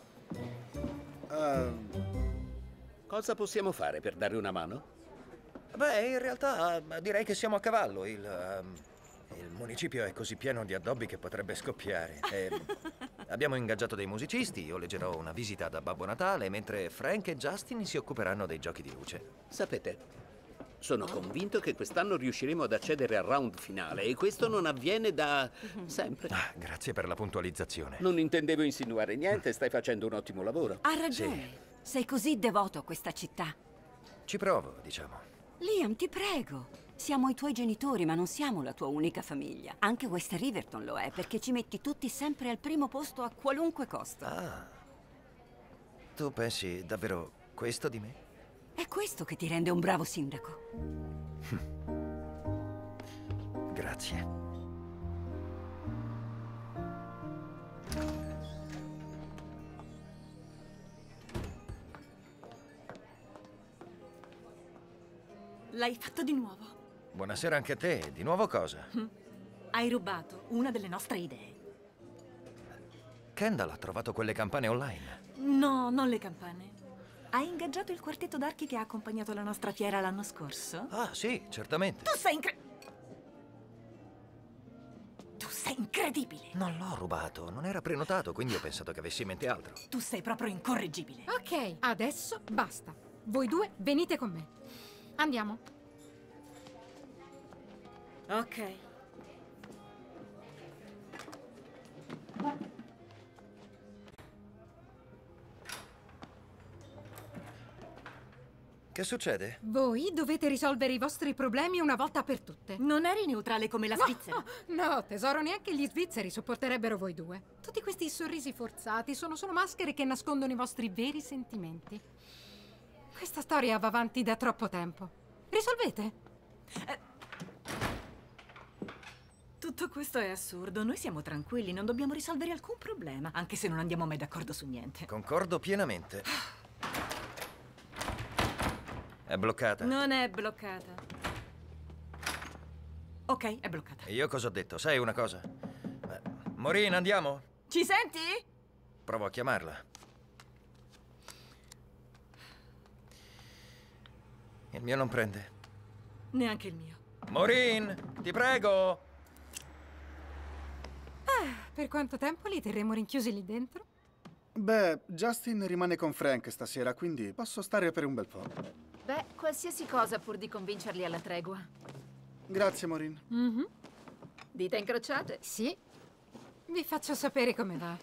Uh... Cosa possiamo fare per dare una mano? Beh, in realtà direi che siamo a cavallo. Il, um, il municipio è così pieno di addobbi che potrebbe scoppiare. E abbiamo ingaggiato dei musicisti, io leggerò una visita da Babbo Natale, mentre Frank e Justin si occuperanno dei giochi di luce. Sapete, sono convinto che quest'anno riusciremo ad accedere al round finale e questo non avviene da sempre. Ah, grazie per la puntualizzazione. Non intendevo insinuare niente, stai facendo un ottimo lavoro. Ha ragione. Sei così devoto a questa città. Ci provo, diciamo. Liam, ti prego. Siamo i tuoi genitori, ma non siamo la tua unica famiglia. Anche West Riverton lo è, perché ci metti tutti sempre al primo posto a qualunque costo. Ah. Tu pensi davvero questo di me? È questo che ti rende un bravo sindaco. Grazie. L'hai fatto di nuovo. Buonasera anche a te. Di nuovo cosa? Hai rubato una delle nostre idee. Kendall ha trovato quelle campane online. No, non le campane. Hai ingaggiato il quartetto d'archi che ha accompagnato la nostra fiera l'anno scorso? Ah, sì, certamente. Tu sei incre... Tu sei incredibile. Non l'ho rubato, non era prenotato, quindi ho pensato che avessi in mente altro. Tu sei proprio incorreggibile. Ok, adesso basta. Voi due venite con me. Andiamo. Ok. Che succede? Voi dovete risolvere i vostri problemi una volta per tutte. Non eri neutrale come la Svizzera? No, no, tesoro, neanche gli svizzeri sopporterebbero voi due. Tutti questi sorrisi forzati sono solo maschere che nascondono i vostri veri sentimenti. Questa storia va avanti da troppo tempo. Risolvete? Eh, tutto questo è assurdo. Noi siamo tranquilli, non dobbiamo risolvere alcun problema, anche se non andiamo mai d'accordo su niente. Concordo pienamente. È bloccata. Non è bloccata. Ok, è bloccata. E io cosa ho detto? Sai una cosa? Eh, Maureen, andiamo? Ci senti? Provo a chiamarla. Il mio non prende. Neanche il mio. Maureen, ti prego! Ah, per quanto tempo li terremo rinchiusi lì dentro? Beh, Justin rimane con Frank stasera, quindi posso stare per un bel po'. Beh, qualsiasi cosa pur di convincerli alla tregua. Grazie, Maureen. Mm-hmm. Dita incrociate? Sì. Vi faccio sapere come va.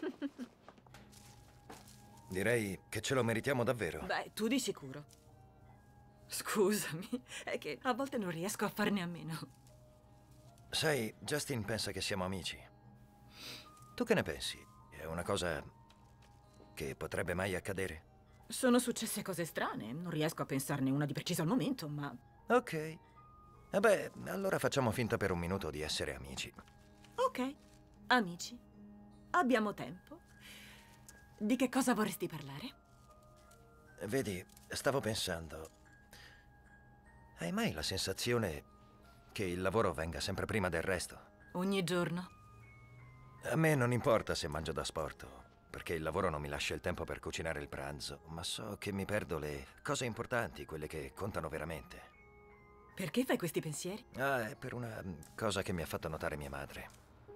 Direi che ce lo meritiamo davvero. Beh, tu di sicuro. Scusami, è che a volte non riesco a farne a meno. Sai, Justin pensa che siamo amici. Tu che ne pensi? È una cosa che potrebbe mai accadere? Sono successe cose strane, non riesco a pensarne una di precisa al momento, ma... Ok. E beh, allora facciamo finta per un minuto di essere amici. Ok, amici. Abbiamo tempo. Di che cosa vorresti parlare? Vedi, stavo pensando... Hai mai la sensazione che il lavoro venga sempre prima del resto? Ogni giorno? A me non importa se mangio da sporto, perché il lavoro non mi lascia il tempo per cucinare il pranzo, ma so che mi perdo le cose importanti, quelle che contano veramente. Perché fai questi pensieri? Ah, è per una cosa che mi ha fatto notare mia madre.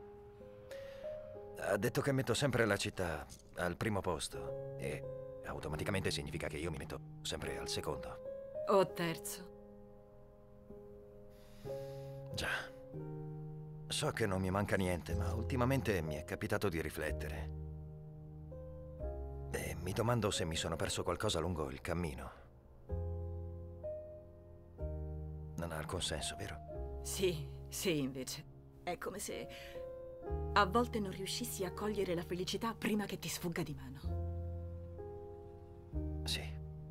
Ha detto che metto sempre la città al primo posto e automaticamente significa che io mi metto sempre al secondo. O terzo. Già. So che non mi manca niente, ma ultimamente mi è capitato di riflettere. E mi domando se mi sono perso qualcosa lungo il cammino. Non ha alcun senso, vero? Sì, sì, invece. È come se a volte non riuscissi a cogliere la felicità prima che ti sfugga di mano. Sì.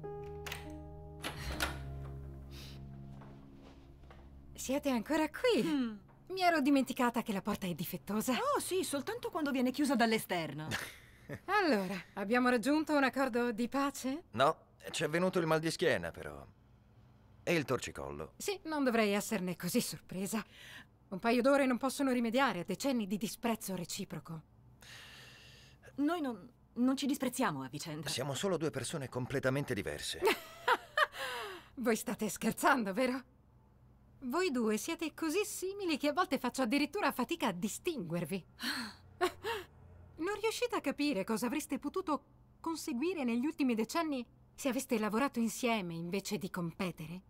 Siete ancora qui? Mm. Mi ero dimenticata che la porta è difettosa. Oh, sì, soltanto quando viene chiusa dall'esterno. Allora, abbiamo raggiunto un accordo di pace? No, ci è venuto il mal di schiena, però. E il torcicollo. Sì, non dovrei esserne così sorpresa. Un paio d'ore non possono rimediare a decenni di disprezzo reciproco. Noi non, non ci disprezziamo a vicenda. Siamo solo due persone completamente diverse. Voi state scherzando, vero? Voi due siete così simili che a volte faccio addirittura fatica a distinguervi. Non riuscite a capire cosa avreste potuto conseguire negli ultimi decenni se aveste lavorato insieme invece di competere?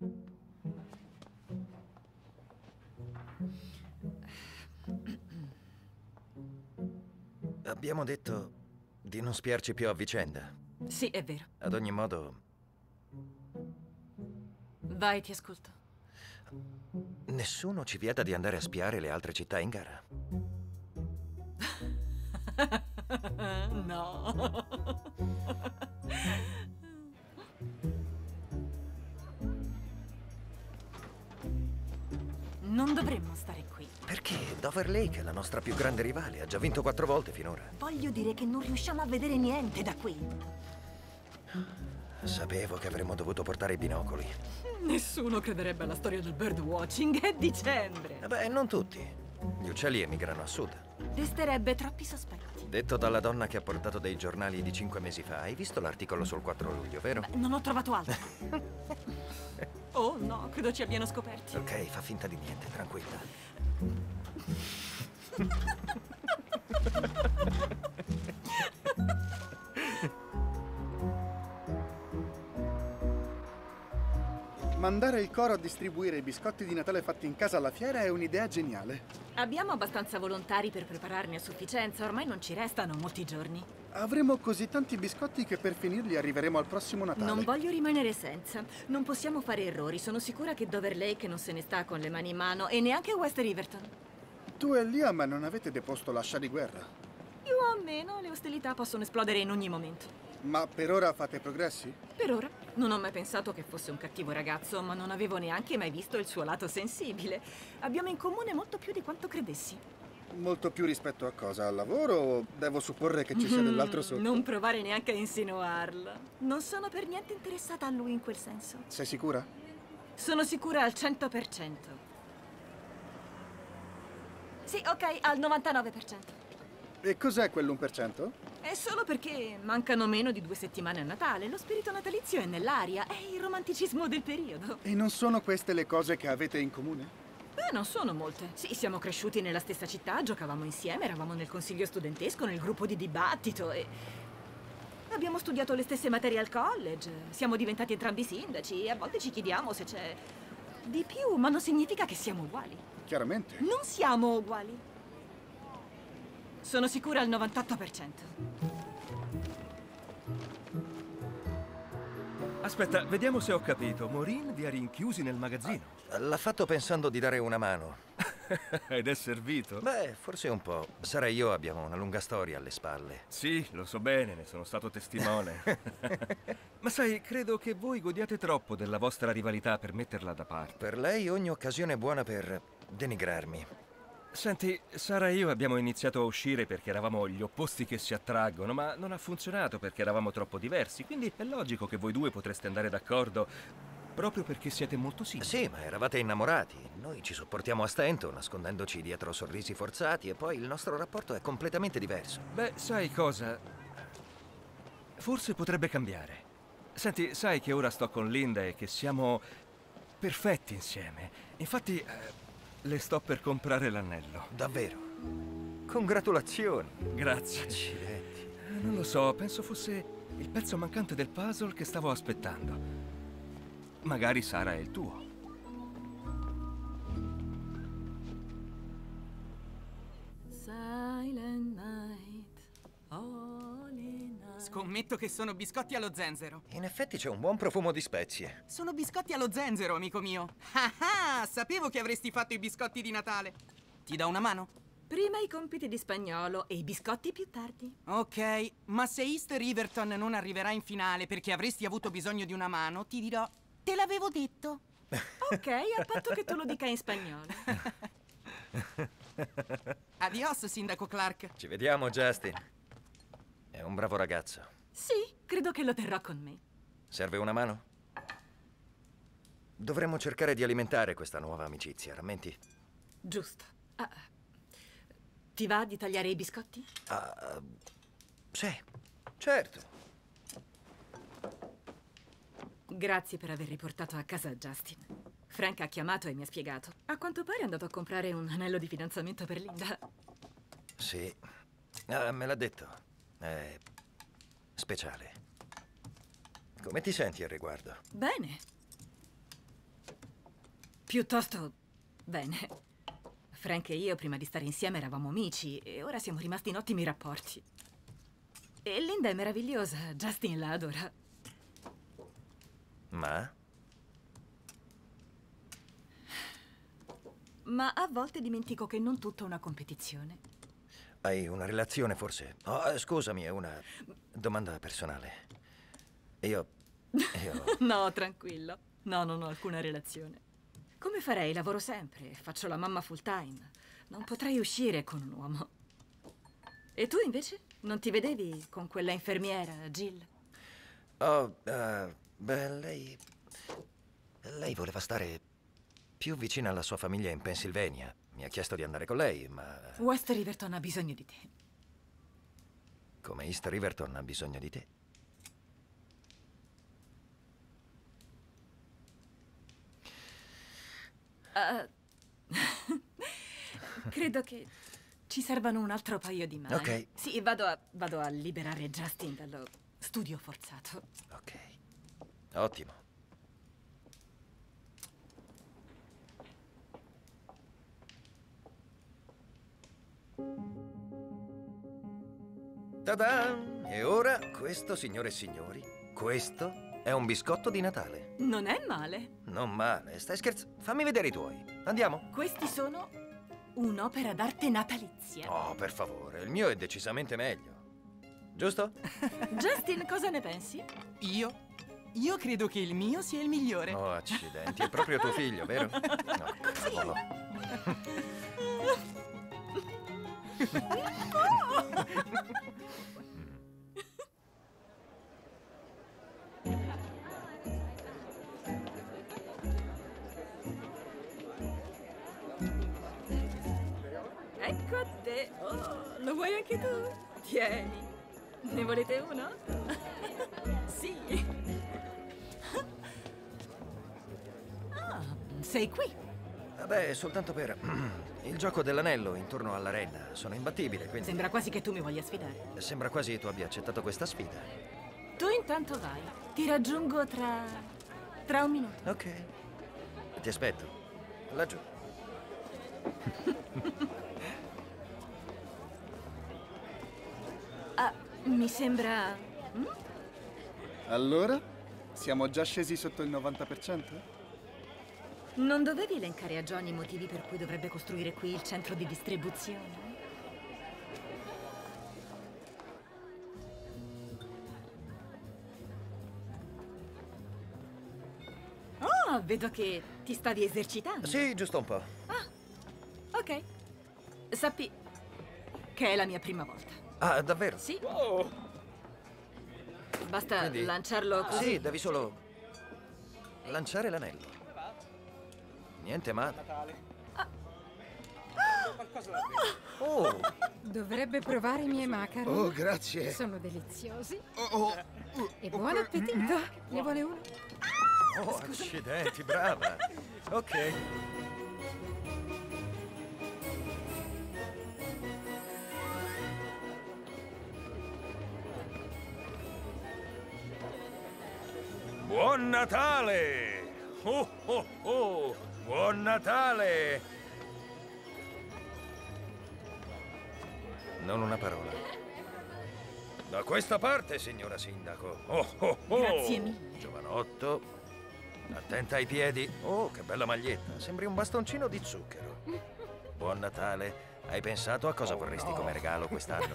Abbiamo detto di non spiarci più a vicenda. Sì, è vero. Ad ogni modo... Vai, ti ascolto. Nessuno ci vieta di andare a spiare le altre città in gara. No. Non dovremmo stare qui. Perché Dover Lake è la nostra più grande rivale. Ha già vinto quattro volte finora. Voglio dire che non riusciamo a vedere niente da qui. Sapevo che avremmo dovuto portare i binocoli. Nessuno crederebbe alla storia del birdwatching. È dicembre. Eh beh, non tutti. Gli uccelli emigrano a sud. Desterebbe troppi sospetti. Detto dalla donna che ha portato dei giornali di cinque mesi fa. Hai visto l'articolo sul quattro luglio, vero? Beh, non ho trovato altro. Oh no, credo ci abbiano scoperti. Ok, fa finta di niente, tranquilla. Mandare il coro a distribuire i biscotti di Natale fatti in casa alla fiera è un'idea geniale. Abbiamo abbastanza volontari per prepararne a sufficienza, ormai non ci restano molti giorni. Avremo così tanti biscotti che per finirli arriveremo al prossimo Natale. Non voglio rimanere senza. Non possiamo fare errori. Sono sicura che Dover Lake non se ne sta con le mani in mano e neanche West Riverton. Tu e Liam non avete deposto l'ascia di guerra. Più o meno le ostilità possono esplodere in ogni momento. Ma per ora fate progressi? Per ora non ho mai pensato che fosse un cattivo ragazzo, ma non avevo neanche mai visto il suo lato sensibile. Abbiamo in comune molto più di quanto credessi. Molto più rispetto a cosa? Al lavoro o devo supporre che ci sia dell'altro sotto? Non provare neanche a insinuarlo. Non sono per niente interessata a lui in quel senso. Sei sicura? Sono sicura al cento per cento. Sì, ok, al novantanove per cento. E cos'è quell'uno per cento? È solo perché mancano meno di due settimane a Natale. Lo spirito natalizio è nell'aria, è il romanticismo del periodo. E non sono queste le cose che avete in comune? Beh, non sono molte. Sì, siamo cresciuti nella stessa città, giocavamo insieme, eravamo nel consiglio studentesco, nel gruppo di dibattito e... abbiamo studiato le stesse materie al college, siamo diventati entrambi sindaci e a volte ci chiediamo se c'è di più, ma non significa che siamo uguali. Chiaramente. Non siamo uguali. Sono sicura al novantotto per cento. Aspetta, vediamo se ho capito. Maureen vi ha rinchiusi nel magazzino. L'ha fatto pensando di dare una mano. Ed è servito? Beh, forse un po'. Sara e io abbiamo una lunga storia alle spalle. Sì, lo so bene, ne sono stato testimone. Ma sai, credo che voi godiate troppo della vostra rivalità per metterla da parte. Per lei ogni occasione è buona per denigrarmi. Senti, Sara e io abbiamo iniziato a uscire perché eravamo gli opposti che si attraggono, ma non ha funzionato perché eravamo troppo diversi, quindi è logico che voi due potreste andare d'accordo proprio perché siete molto simili. Sì, ma eravate innamorati. Noi ci sopportiamo a stento, nascondendoci dietro sorrisi forzati, e poi il nostro rapporto è completamente diverso. Beh, sai cosa? Forse potrebbe cambiare. Senti, sai che ora sto con Linda e che siamo perfetti insieme. Infatti... Eh, le sto per comprare l'anello. Davvero? Congratulazioni. Grazie. Accidenti. Non lo so, penso fosse il pezzo mancante del puzzle che stavo aspettando. Magari Sara è il tuo. Silent night, holy night. Scommetto che sono biscotti allo zenzero. In effetti c'è un buon profumo di spezie. Sono biscotti allo zenzero, amico mio. Ah ah, sapevo che avresti fatto i biscotti di Natale. Ti do una mano? Prima i compiti di spagnolo e i biscotti più tardi. Ok, ma se East Riverton non arriverà in finale perché avresti avuto bisogno di una mano, ti dirò, te l'avevo detto. Ok, a patto che tu lo dica in spagnolo. Adios, sindaco Clark. Ci vediamo, Justin. È un bravo ragazzo. Sì, credo che lo terrò con me. Serve una mano? Dovremmo cercare di alimentare questa nuova amicizia, rammenti? Giusto. Ah, ti va di tagliare i biscotti? Ah, sì, certo. Grazie per aver riportato a casa Justin. Frank ha chiamato e mi ha spiegato. A quanto pare è andato a comprare un anello di fidanzamento per Linda. Sì, ah, me l'ha detto. È speciale. Come ti senti al riguardo? Bene. Piuttosto bene. Frank e io prima di stare insieme eravamo amici e ora siamo rimasti in ottimi rapporti. E Linda è meravigliosa, Justin la adora. Ma? Ma a volte dimentico che non tutto è una competizione. Hai una relazione, forse? Oh, scusami, è una domanda personale. Io... io... No, tranquillo. No, non ho alcuna relazione. Come farei? Lavoro sempre, faccio la mamma full time. Non potrei uscire con un uomo. E tu invece? Non ti vedevi con quella infermiera, Jill? Oh, uh, beh, lei... Lei voleva stare più vicina alla sua famiglia in Pennsylvania. Mi ha chiesto di andare con lei, ma... West Riverton ha bisogno di te. Come East Riverton ha bisogno di te. Uh, credo che ci servano un altro paio di mani. Ok. Sì, vado a, vado a liberare Justin dallo studio forzato. Ok. Ottimo. Ta-da! E ora, questo, signore e signori, questo è un biscotto di Natale. Non è male. Non male, stai scherzando? Fammi vedere i tuoi. Andiamo? Questi sono un'opera d'arte natalizia. Oh, per favore, il mio è decisamente meglio. Giusto? Justin, cosa ne pensi? Io? Io credo che il mio sia il migliore. Oh, accidenti, è proprio tuo figlio, vero? No, cavolo. Ecco a te. Oh, lo vuoi anche tu? Tieni. Ne volete uno? Sì. Ah, sei qui. Vabbè, soltanto per il gioco dell'anello intorno alla renna. Sono imbattibile, quindi... Sembra quasi che tu mi voglia sfidare. Sembra quasi tu abbia accettato questa sfida. Tu intanto vai. Ti raggiungo tra... tra un minuto. Ok. Ti aspetto. Laggiù. Ah, mi sembra... Mm? Allora? Siamo già scesi sotto il novanta per cento? Non dovevi elencare a Johnny i motivi per cui dovrebbe costruire qui il centro di distribuzione? Oh, vedo che ti stavi esercitando. Sì, giusto un po'. Ah, ok. Sappi che è la mia prima volta. Ah, davvero? Sì. Wow. Basta Quindi- lanciarlo così. Sì, devi solo lanciare l'anello. Niente male. Oh, Dovrebbe provare i miei macaron. Oh, grazie. Sono deliziosi. Oh, E buon appetito. Ne vuole uno? oh, accidenti, brava. Ok. Buon Natale! Oh, oh, oh! Buon Natale! Non una parola. Da questa parte, signora Sindaco. Oh, oh, oh! Grazie mille. Giovanotto, attenta ai piedi. Oh, che bella maglietta. Sembri un bastoncino di zucchero. Buon Natale. Hai pensato a cosa vorresti come regalo quest'anno?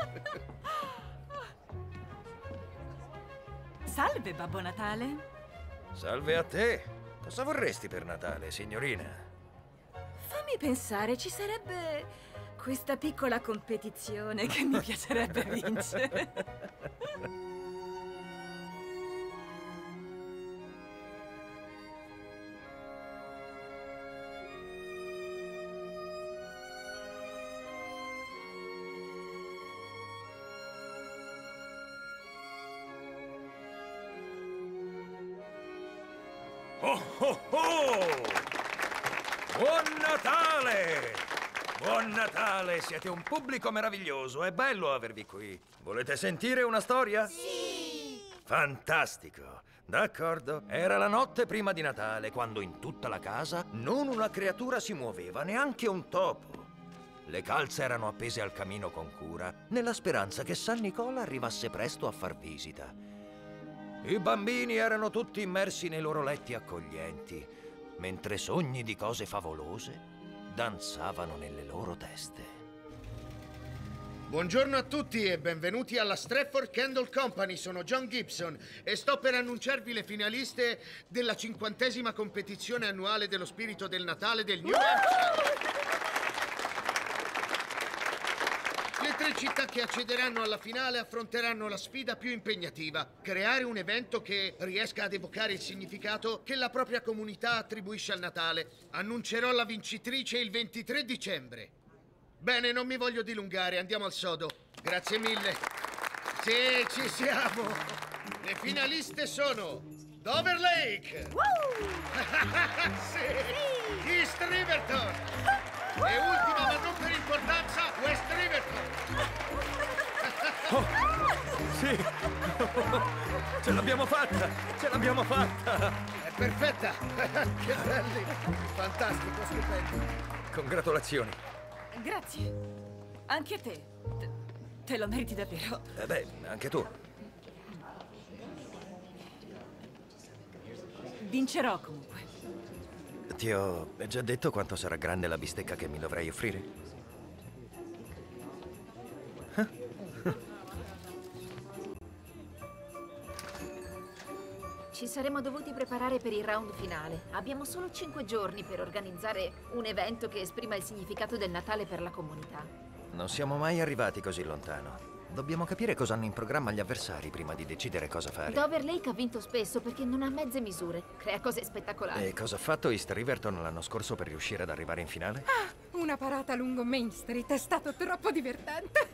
Salve, Babbo Natale. Salve a te. Cosa vorresti per Natale, signorina? Fammi pensare, ci sarebbe questa piccola competizione che mi piacerebbe vincere. Oh, oh, oh! Buon Natale! Buon Natale! Siete un pubblico meraviglioso, è bello avervi qui. Volete sentire una storia? Sì! Fantastico! D'accordo. Era la notte prima di Natale, quando in tutta la casa non una creatura si muoveva, neanche un topo. Le calze erano appese al camino con cura, nella speranza che San Nicola arrivasse presto a far visita. I bambini erano tutti immersi nei loro letti accoglienti, mentre sogni di cose favolose danzavano nelle loro teste. Buongiorno a tutti e benvenuti alla Stratford Candle Company. Sono John Gibson e sto per annunciarvi le finaliste della cinquantesima competizione annuale dello spirito del Natale del New Hampshire. Le tre città che accederanno alla finale affronteranno la sfida più impegnativa: creare un evento che riesca ad evocare il significato che la propria comunità attribuisce al Natale. Annuncerò la vincitrice il ventitré dicembre. Bene, non mi voglio dilungare, andiamo al sodo. Grazie mille. Sì, ci siamo. Le finaliste sono Dover Lake, sì. East Riverton e ultima ma non per importanza West Riverton. Oh, sì! Ce l'abbiamo fatta! Ce l'abbiamo fatta! È perfetta! Che belli! Fantastico, stupendo! Congratulazioni! Grazie. Anche a te. T- Te lo meriti davvero. Eh beh, anche tu. Vincerò comunque. Ti ho già detto quanto sarà grande la bistecca che mi dovrai offrire? Ci saremmo dovuti preparare per il round finale. Abbiamo solo cinque giorni per organizzare un evento che esprima il significato del Natale per la comunità. Non siamo mai arrivati così lontano. Dobbiamo capire cosa hanno in programma gli avversari prima di decidere cosa fare. Dover Lake ha vinto spesso perché non ha mezze misure. Crea cose spettacolari. E cosa ha fatto East Riverton l'anno scorso per riuscire ad arrivare in finale? Ah, una parata lungo Main Street. È stato troppo divertente.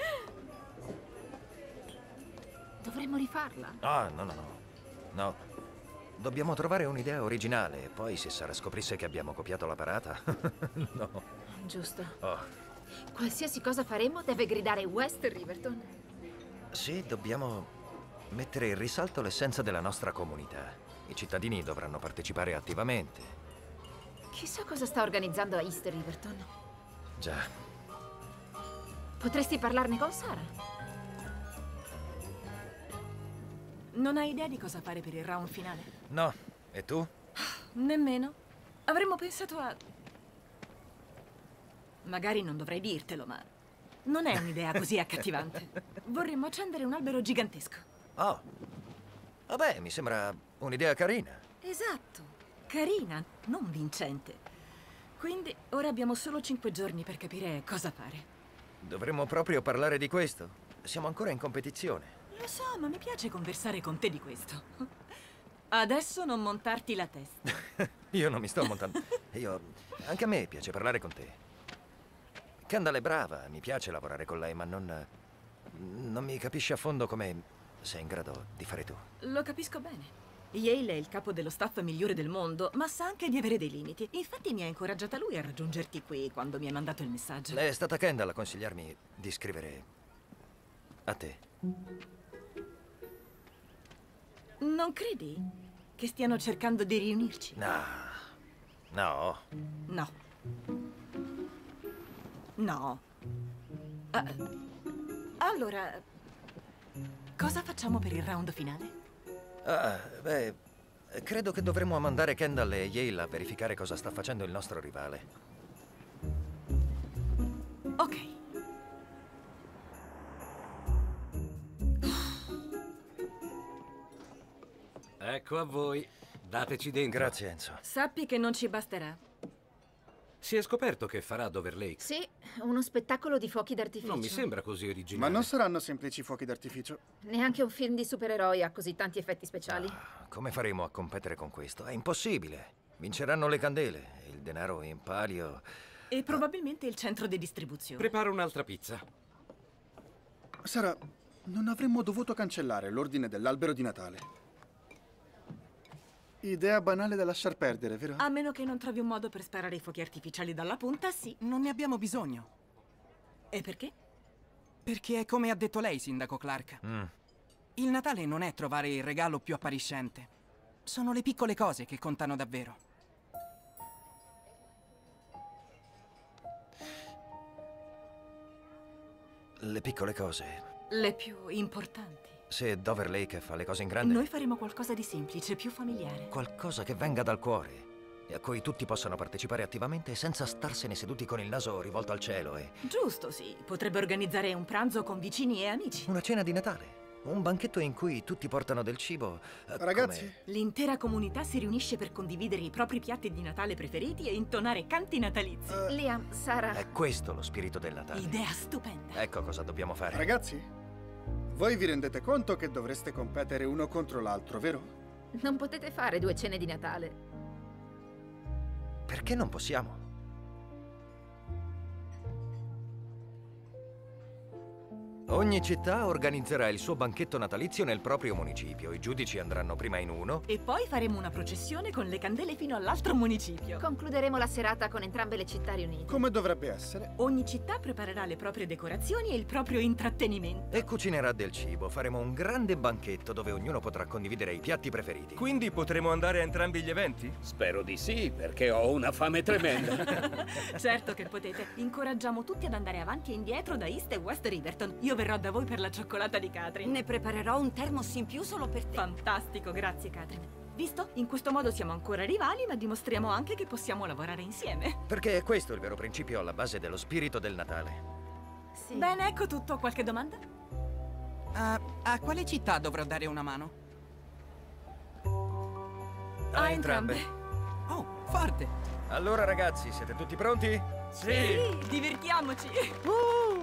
Dovremmo rifarla. Ah, no, no, no. No. Dobbiamo trovare un'idea originale. Poi se Sara scoprisse che abbiamo copiato la parata... no. Giusto. Oh. Qualsiasi cosa faremo deve gridare West Riverton. Sì, dobbiamo mettere in risalto l'essenza della nostra comunità. I cittadini dovranno partecipare attivamente. Chissà cosa sta organizzando a East Riverton. Già. Potresti parlarne con Sara? Non hai idea di cosa fare per il round finale? No. E tu? Nemmeno. Avremmo pensato a... Magari non dovrei dirtelo, ma non è un'idea così accattivante. Vorremmo accendere un albero gigantesco. Oh. Vabbè, mi sembra un'idea carina. Esatto. Carina, non vincente. Quindi ora abbiamo solo cinque giorni per capire cosa fare. Dovremmo proprio parlare di questo. Siamo ancora in competizione. Lo so, ma mi piace conversare con te di questo. Adesso non montarti la testa. Io non mi sto montando. Io... Anche a me piace parlare con te. Kendall è brava, mi piace lavorare con lei, ma non... non mi capisce a fondo come sei in grado di fare tu. Lo capisco bene. Yale è il capo dello staff migliore del mondo, ma sa anche di avere dei limiti. Infatti mi ha incoraggiata lui a raggiungerti qui quando mi ha mandato il messaggio. È stata Kendall a consigliarmi di scrivere a te. Non credi che stiano cercando di riunirci? No. No. No. No. Uh, allora, cosa facciamo per il round finale? Ah, beh, credo che dovremmo mandare Kendall e Yale a verificare cosa sta facendo il nostro rivale. Ok. Ecco a voi. Dateci dentro. Grazie, Enzo. Sappi che non ci basterà. Si è scoperto che farà Dover Lake? Sì, uno spettacolo di fuochi d'artificio. Non mi sembra così originale. Ma non saranno semplici fuochi d'artificio? Neanche un film di supereroi ha così tanti effetti speciali. Ah, come faremo a competere con questo? È impossibile. Vinceranno le candele, il denaro in palio. E probabilmente il centro di distribuzione. Preparo un'altra pizza. Sara, non avremmo dovuto cancellare l'ordine dell'albero di Natale. Idea banale da lasciar perdere, vero? A meno che non trovi un modo per sparare i fuochi artificiali dalla punta, sì. Non ne abbiamo bisogno. E perché? Perché è come ha detto lei, Sindaco Clark. Mm. Il Natale non è trovare il regalo più appariscente. Sono le piccole cose che contano davvero. Le piccole cose. Le più importanti. Se Dover Lake fa le cose in grande... Noi faremo qualcosa di semplice, più familiare. Qualcosa che venga dal cuore e a cui tutti possano partecipare attivamente senza starsene seduti con il naso rivolto al cielo e... Giusto, sì. Potrebbe organizzare un pranzo con vicini e amici. Una cena di Natale. Un banchetto in cui tutti portano del cibo. eh, Ragazzi? come- L'intera comunità si riunisce per condividere i propri piatti di Natale preferiti e intonare canti natalizi. Liam, Sara... È questo lo spirito del Natale. Idea stupenda. Ecco cosa dobbiamo fare. Ragazzi, voi vi rendete conto che dovreste competere uno contro l'altro, vero? Non potete fare due cene di Natale. Perché non possiamo? Ogni città organizzerà il suo banchetto natalizio nel proprio municipio. I giudici andranno prima in uno. E poi faremo una processione con le candele fino all'altro municipio. Concluderemo la serata con entrambe le città riunite. Come dovrebbe essere? Ogni città preparerà le proprie decorazioni e il proprio intrattenimento. E cucinerà del cibo. Faremo un grande banchetto dove ognuno potrà condividere i piatti preferiti. Quindi potremo andare a entrambi gli eventi? Spero di sì, perché ho una fame tremenda. Certo che potete. Incoraggiamo tutti ad andare avanti e indietro da East e West Riverton. Io ve verrò da voi per la cioccolata di Katrin. Ne preparerò un termos in più solo per te. Fantastico, grazie Katrin. Visto? In questo modo siamo ancora rivali, ma dimostriamo anche che possiamo lavorare insieme. Perché è questo il vero principio alla base dello spirito del Natale. Sì. Bene, ecco tutto. Qualche domanda? Uh, a quale città dovrò dare una mano? A entrambe. Oh, forte. Allora ragazzi, siete tutti pronti? Sì! Divertiamoci! Uh!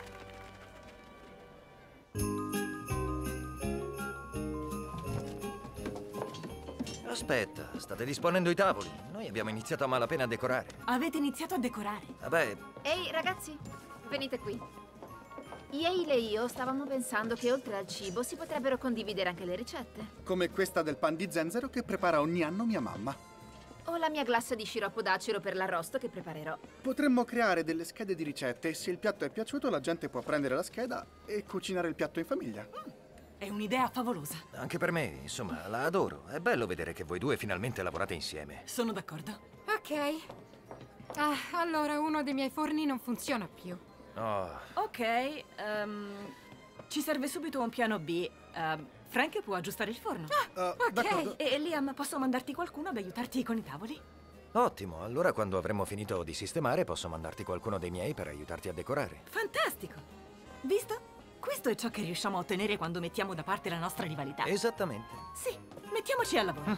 Aspetta, state disponendo i tavoli. Noi abbiamo iniziato a malapena a decorare. Avete iniziato a decorare? Vabbè, Ehi, ragazzi, venite qui. Yale e io stavamo pensando che oltre al cibo si potrebbero condividere anche le ricette. Come questa del pan di zenzero che prepara ogni anno mia mamma. O la mia glassa di sciroppo d'acero per l'arrosto che preparerò. Potremmo creare delle schede di ricette e se il piatto è piaciuto la gente può prendere la scheda e cucinare il piatto in famiglia. Mm, è un'idea favolosa. anche per me, insomma, la adoro. È bello vedere che voi due finalmente lavorate insieme. Sono d'accordo. Ok. Ah, allora uno dei miei forni non funziona più. Oh, Ok, um, ci serve subito un piano B. Um, Frank può aggiustare il forno. Ah, ok. E Liam, posso mandarti qualcuno ad aiutarti con i tavoli? ottimo. Allora quando avremo finito di sistemare posso mandarti qualcuno dei miei per aiutarti a decorare. Fantastico! Visto? Questo è ciò che riusciamo a ottenere quando mettiamo da parte la nostra rivalità. Esattamente. Sì, mettiamoci al lavoro.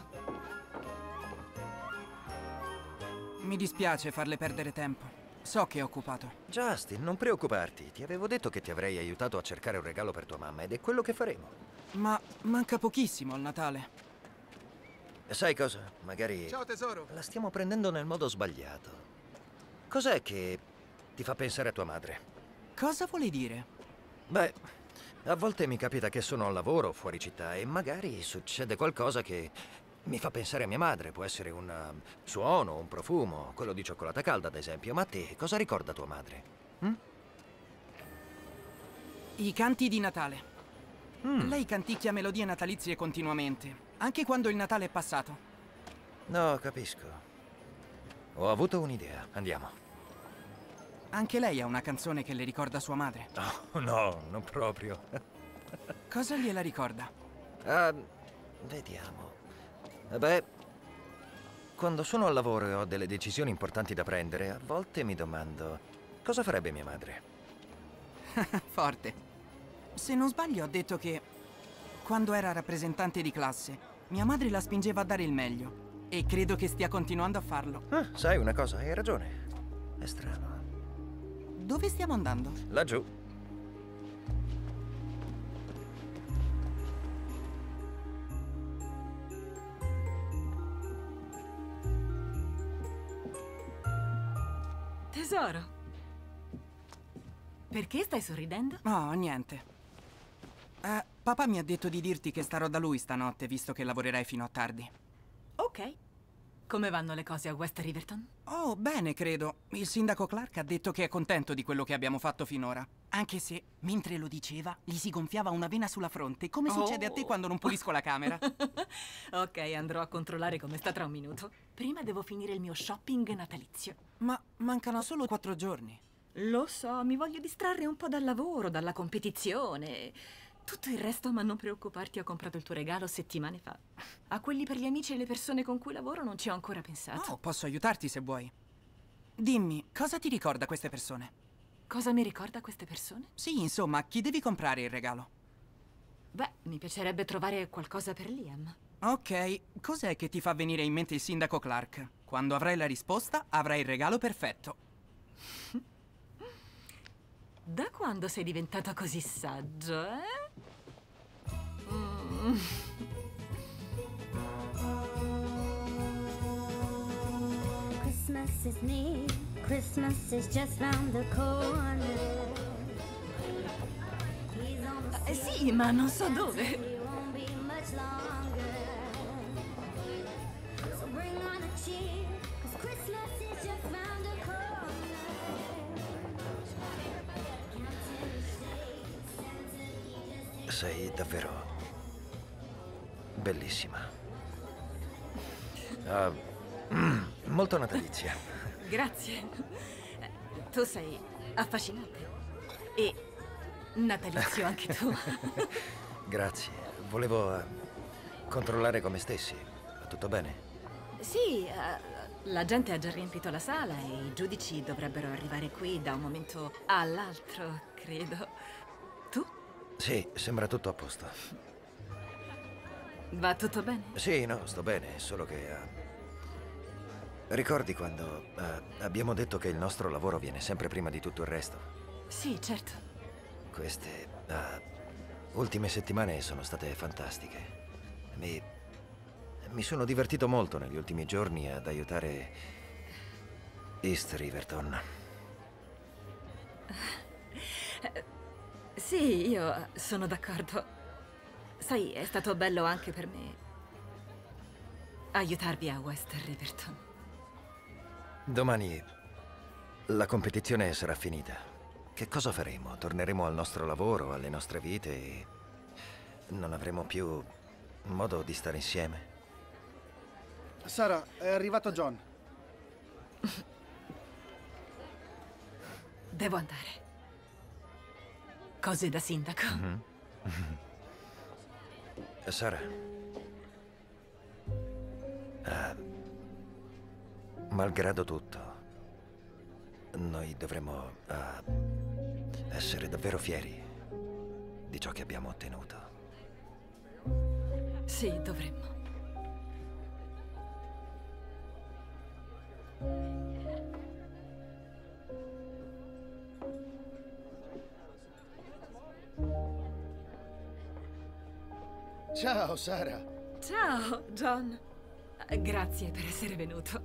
Mi dispiace farle perdere tempo. So che è occupato. Justin, non preoccuparti. Ti avevo detto che ti avrei aiutato a cercare un regalo per tua mamma ed è quello che faremo. Ma manca pochissimo al Natale. Sai cosa? Magari... Ciao tesoro. La stiamo prendendo nel modo sbagliato. Cos'è che ti fa pensare a tua madre? Cosa vuole dire? Beh, a volte mi capita che sono al lavoro fuori città e magari succede qualcosa che mi fa pensare a mia madre. Può essere un um, suono, un profumo, quello di cioccolata calda ad esempio. Ma a te cosa ricorda tua madre? Hm? I canti di Natale. Mm. Lei canticchia melodie natalizie continuamente, anche quando il Natale è passato. No, capisco. Ho avuto un'idea. Andiamo. Anche lei ha una canzone che le ricorda sua madre. Oh, no, non proprio. Cosa gliela ricorda? Uh, vediamo. Beh, quando sono al lavoro e ho delle decisioni importanti da prendere, a volte mi domando cosa farebbe mia madre. Forte. Se non sbaglio ha detto che quando era rappresentante di classe, mia madre la spingeva a dare il meglio e credo che stia continuando a farlo. Ah, sai una cosa, hai ragione. È strano. Dove stiamo andando? Laggiù. Tesoro. Perché stai sorridendo? Oh, niente. Eh, papà mi ha detto di dirti che starò da lui stanotte, visto che lavorerai fino a tardi. Ok. Come vanno le cose a West Riverton? Oh, bene, credo. Il sindaco Clark ha detto che è contento di quello che abbiamo fatto finora. Anche se, mentre lo diceva, gli si gonfiava una vena sulla fronte, come Oh. succede a te quando non pulisco la camera. Ok, andrò a controllare come sta tra un minuto. Prima devo finire il mio shopping natalizio. Ma mancano solo quattro giorni. Lo so, mi voglio distrarre un po' dal lavoro, dalla competizione. Tutto il resto, ma non preoccuparti, ho comprato il tuo regalo settimane fa. A quelli per gli amici e le persone con cui lavoro non ci ho ancora pensato. Oh, posso aiutarti se vuoi. Dimmi, cosa ti ricorda queste persone? Cosa mi ricorda queste persone? Sì, insomma, a chi devi comprare il regalo? Beh, mi piacerebbe trovare qualcosa per Liam. Ok, cos'è che ti fa venire in mente il sindaco Clark? Quando avrai la risposta, avrai il regalo perfetto. Da quando sei diventato così saggio, eh? Mm. Christmas is near, Christmas is just round the corner. He's on the Eh sì, ma non so dove. It won't be much longer. So bring on the cheer, 'cause Christmas is just round the corner. Sei davvero bellissima. Ah, mm, molto natalizia. Grazie. Tu sei affascinante. E natalizio anche tu. Grazie. Volevo eh, controllare come stessi. Va tutto bene? Sì, uh, la gente ha già riempito la sala e i giudici dovrebbero arrivare qui da un momento all'altro, credo. Tu? Sì, sembra tutto a posto. Va tutto bene? Sì, no, sto bene, solo che... eh, ricordi quando eh, abbiamo detto che il nostro lavoro viene sempre prima di tutto il resto? Sì, certo. Queste eh, ultime settimane sono state fantastiche. Mi, mi sono divertito molto negli ultimi giorni ad aiutare East Riverton. Sì, io sono d'accordo. Sai, è stato bello anche per me aiutarvi a West Riverton. Domani la competizione sarà finita. Che cosa faremo? Torneremo al nostro lavoro, alle nostre vite e non avremo più modo di stare insieme? Sara, è arrivato John. Devo andare. Cose da sindaco. Mm-hmm. Sara. Ah, malgrado tutto, noi dovremmo ah, essere davvero fieri di ciò che abbiamo ottenuto. Sì, dovremmo. Ciao, Sara. Ciao, John. Grazie per essere venuto.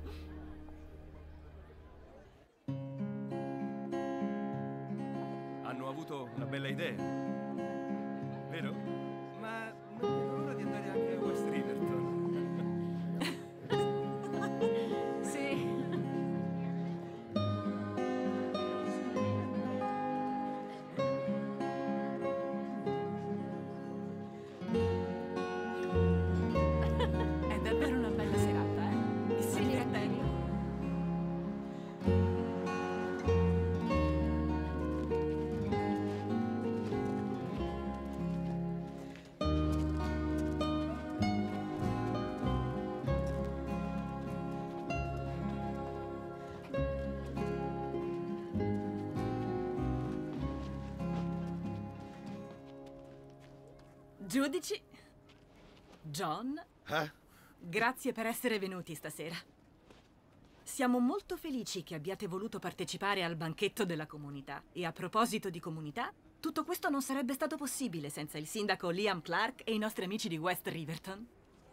Hanno avuto una bella idea, vero? Ma non vedo l'ora di andare anche a West Riverton. Sì. È davvero una bella serata, eh? Mi sto divertendo. Giudici, John, Eh? grazie per essere venuti stasera. Siamo molto felici che abbiate voluto partecipare al banchetto della comunità. E a proposito di comunità, tutto questo non sarebbe stato possibile senza il sindaco Liam Clark e i nostri amici di West Riverton.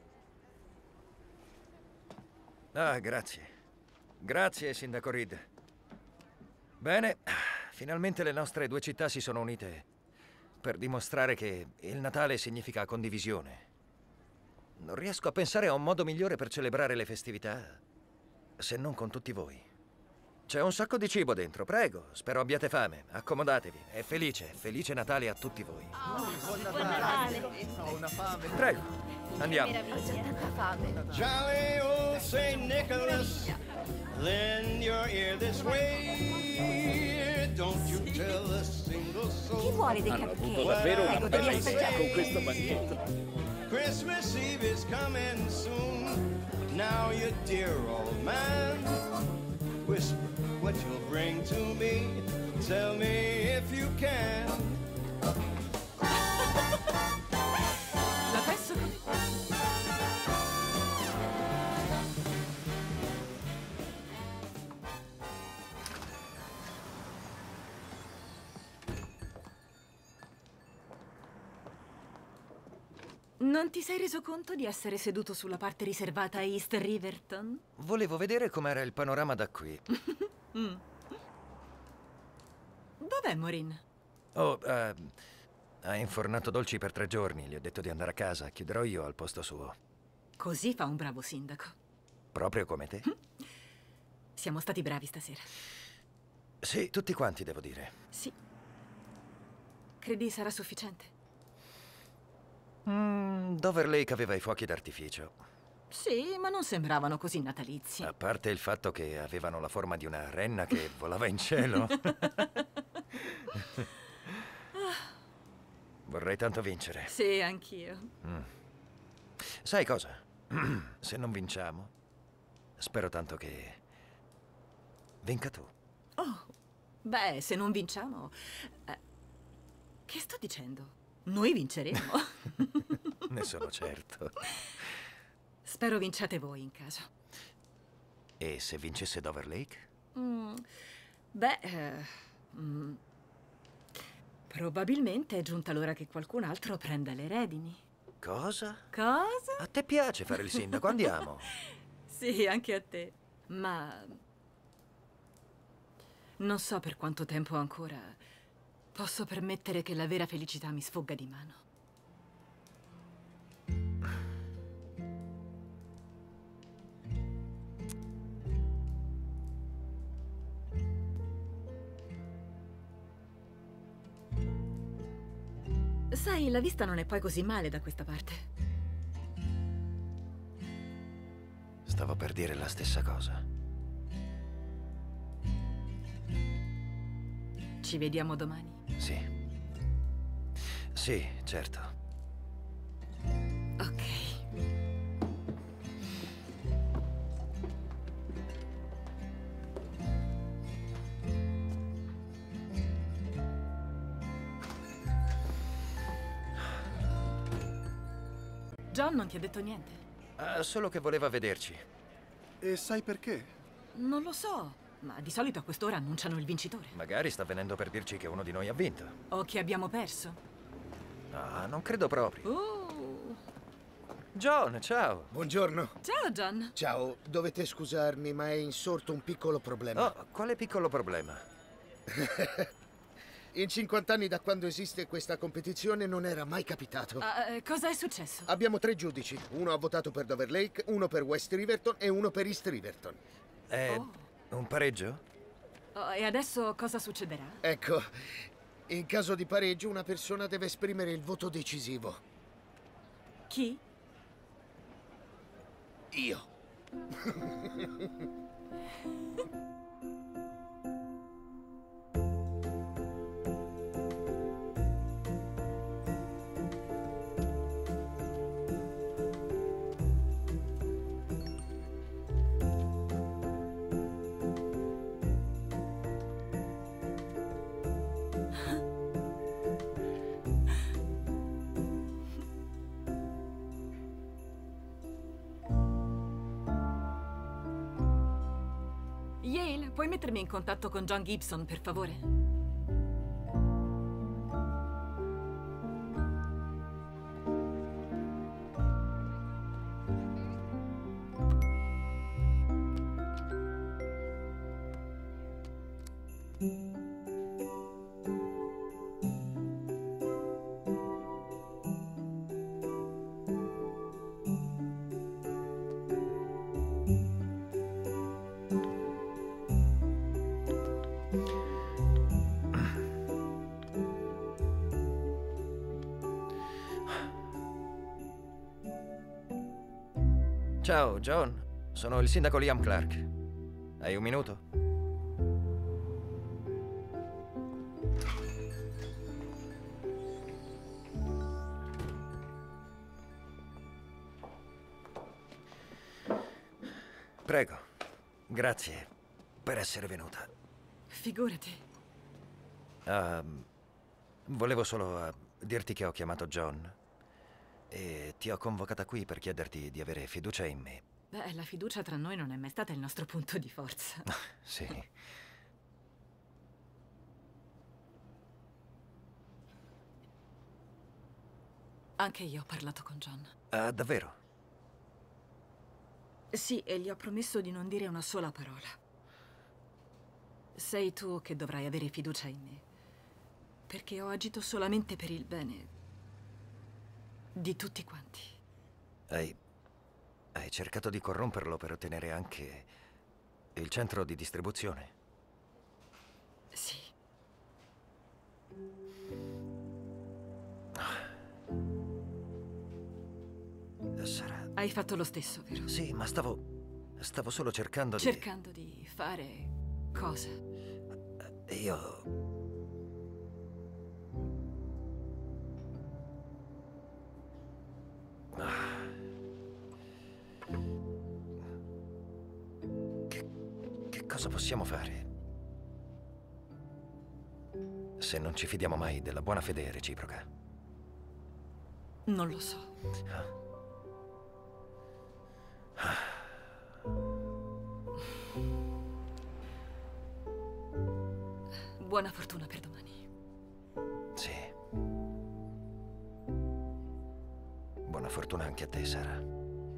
Ah, grazie. Grazie, Sindaco Reed. Bene, finalmente le nostre due città si sono unite per dimostrare che il Natale significa condivisione. Non riesco a pensare a un modo migliore per celebrare le festività se non con tutti voi. C'è un sacco di cibo dentro, prego. Spero abbiate fame. Accomodatevi. E felice, felice Natale a tutti voi. Buon Natale! Ho una fame. Prego, andiamo. Ho già tanta fame. Jolly old Saint Nicholas, lend your ear this way. Don't you tell a single soul. Chi vuole dei Hanno cupcake? avuto davvero una Prego, bella devi idea assaggiare. con questo banchetto. Christmas Eve is coming soon. Now, you dear old man, whisper what you'll bring to me. Tell me if you can. La penso così. Non ti sei reso conto di essere seduto sulla parte riservata a East Riverton? Volevo vedere com'era il panorama da qui. Mm. Dov'è Maureen? Oh, eh, ha infornato dolci per tre giorni. Gli ho detto di andare a casa. Chiuderò io al posto suo. Così fa un bravo sindaco. Proprio come te? Siamo stati bravi stasera. Sì, tutti quanti, devo dire. Sì. Credi sarà sufficiente? Mm, Dover Lake aveva i fuochi d'artificio. Sì, ma non sembravano così natalizi. A parte il fatto che avevano la forma di una renna che volava in cielo. Vorrei tanto vincere. Sì, anch'io. Mm. Sai cosa? Se non vinciamo, spero tanto che vinca tu. Oh, beh, se non vinciamo... eh, che sto dicendo? Noi vinceremo. Ne sono certo. Spero vinciate voi in caso. E se vincesse Dover Lake? Mm, beh, eh, mm, probabilmente è giunta l'ora che qualcun altro prenda le redini. Cosa? Cosa? A te piace fare il sindaco? Andiamo. Sì, anche a te. Ma non so per quanto tempo ancora posso permettere che la vera felicità mi sfugga di mano. Sai, la vista non è poi così male da questa parte. Stavo per dire la stessa cosa. Ci vediamo domani? Sì. Sì, certo. Ok. John non ti ha detto niente? Ah, solo che voleva vederci. E sai perché? Non lo so, ma di solito a quest'ora annunciano il vincitore. Magari sta venendo per dirci che uno di noi ha vinto. O che abbiamo perso. Ah, non credo proprio. Uh. John, ciao. Buongiorno. Ciao, John. Ciao, dovete scusarmi, ma è insorto un piccolo problema. Oh, quale piccolo problema? In cinquanta anni da quando esiste questa competizione non era mai capitato. Uh, cosa è successo? Abbiamo tre giudici. Uno ha votato per Dover Lake, uno per West Riverton e uno per East Riverton. È Oh. un pareggio? Oh, e adesso cosa succederà? Ecco, in caso di pareggio una persona deve esprimere il voto decisivo. Chi? Io. Yale, puoi mettermi in contatto con John Gibson, per favore? Ciao, John. Sono il sindaco Liam Clark. Hai un minuto? Prego. Grazie per essere venuta. Figurati. Uh, volevo solo uh, dirti che ho chiamato John e ti ho convocata qui per chiederti di avere fiducia in me. Beh, la fiducia tra noi non è mai stata il nostro punto di forza. Sì. Anche io ho parlato con John. Ah, davvero? Sì, e gli ho promesso di non dire una sola parola. Sei tu che dovrai avere fiducia in me, perché ho agito solamente per il bene di tutti quanti. Hai... hai cercato di corromperlo per ottenere anche il centro di distribuzione? Sì. Sarà... Hai fatto lo stesso, vero? Sì, ma stavo... stavo solo cercando di... Cercando di fare cosa? Io... cosa possiamo fare se non ci fidiamo mai della buona fede reciproca? Non lo so. Buona fortuna per domani. Sì. Buona fortuna anche a te, Sara.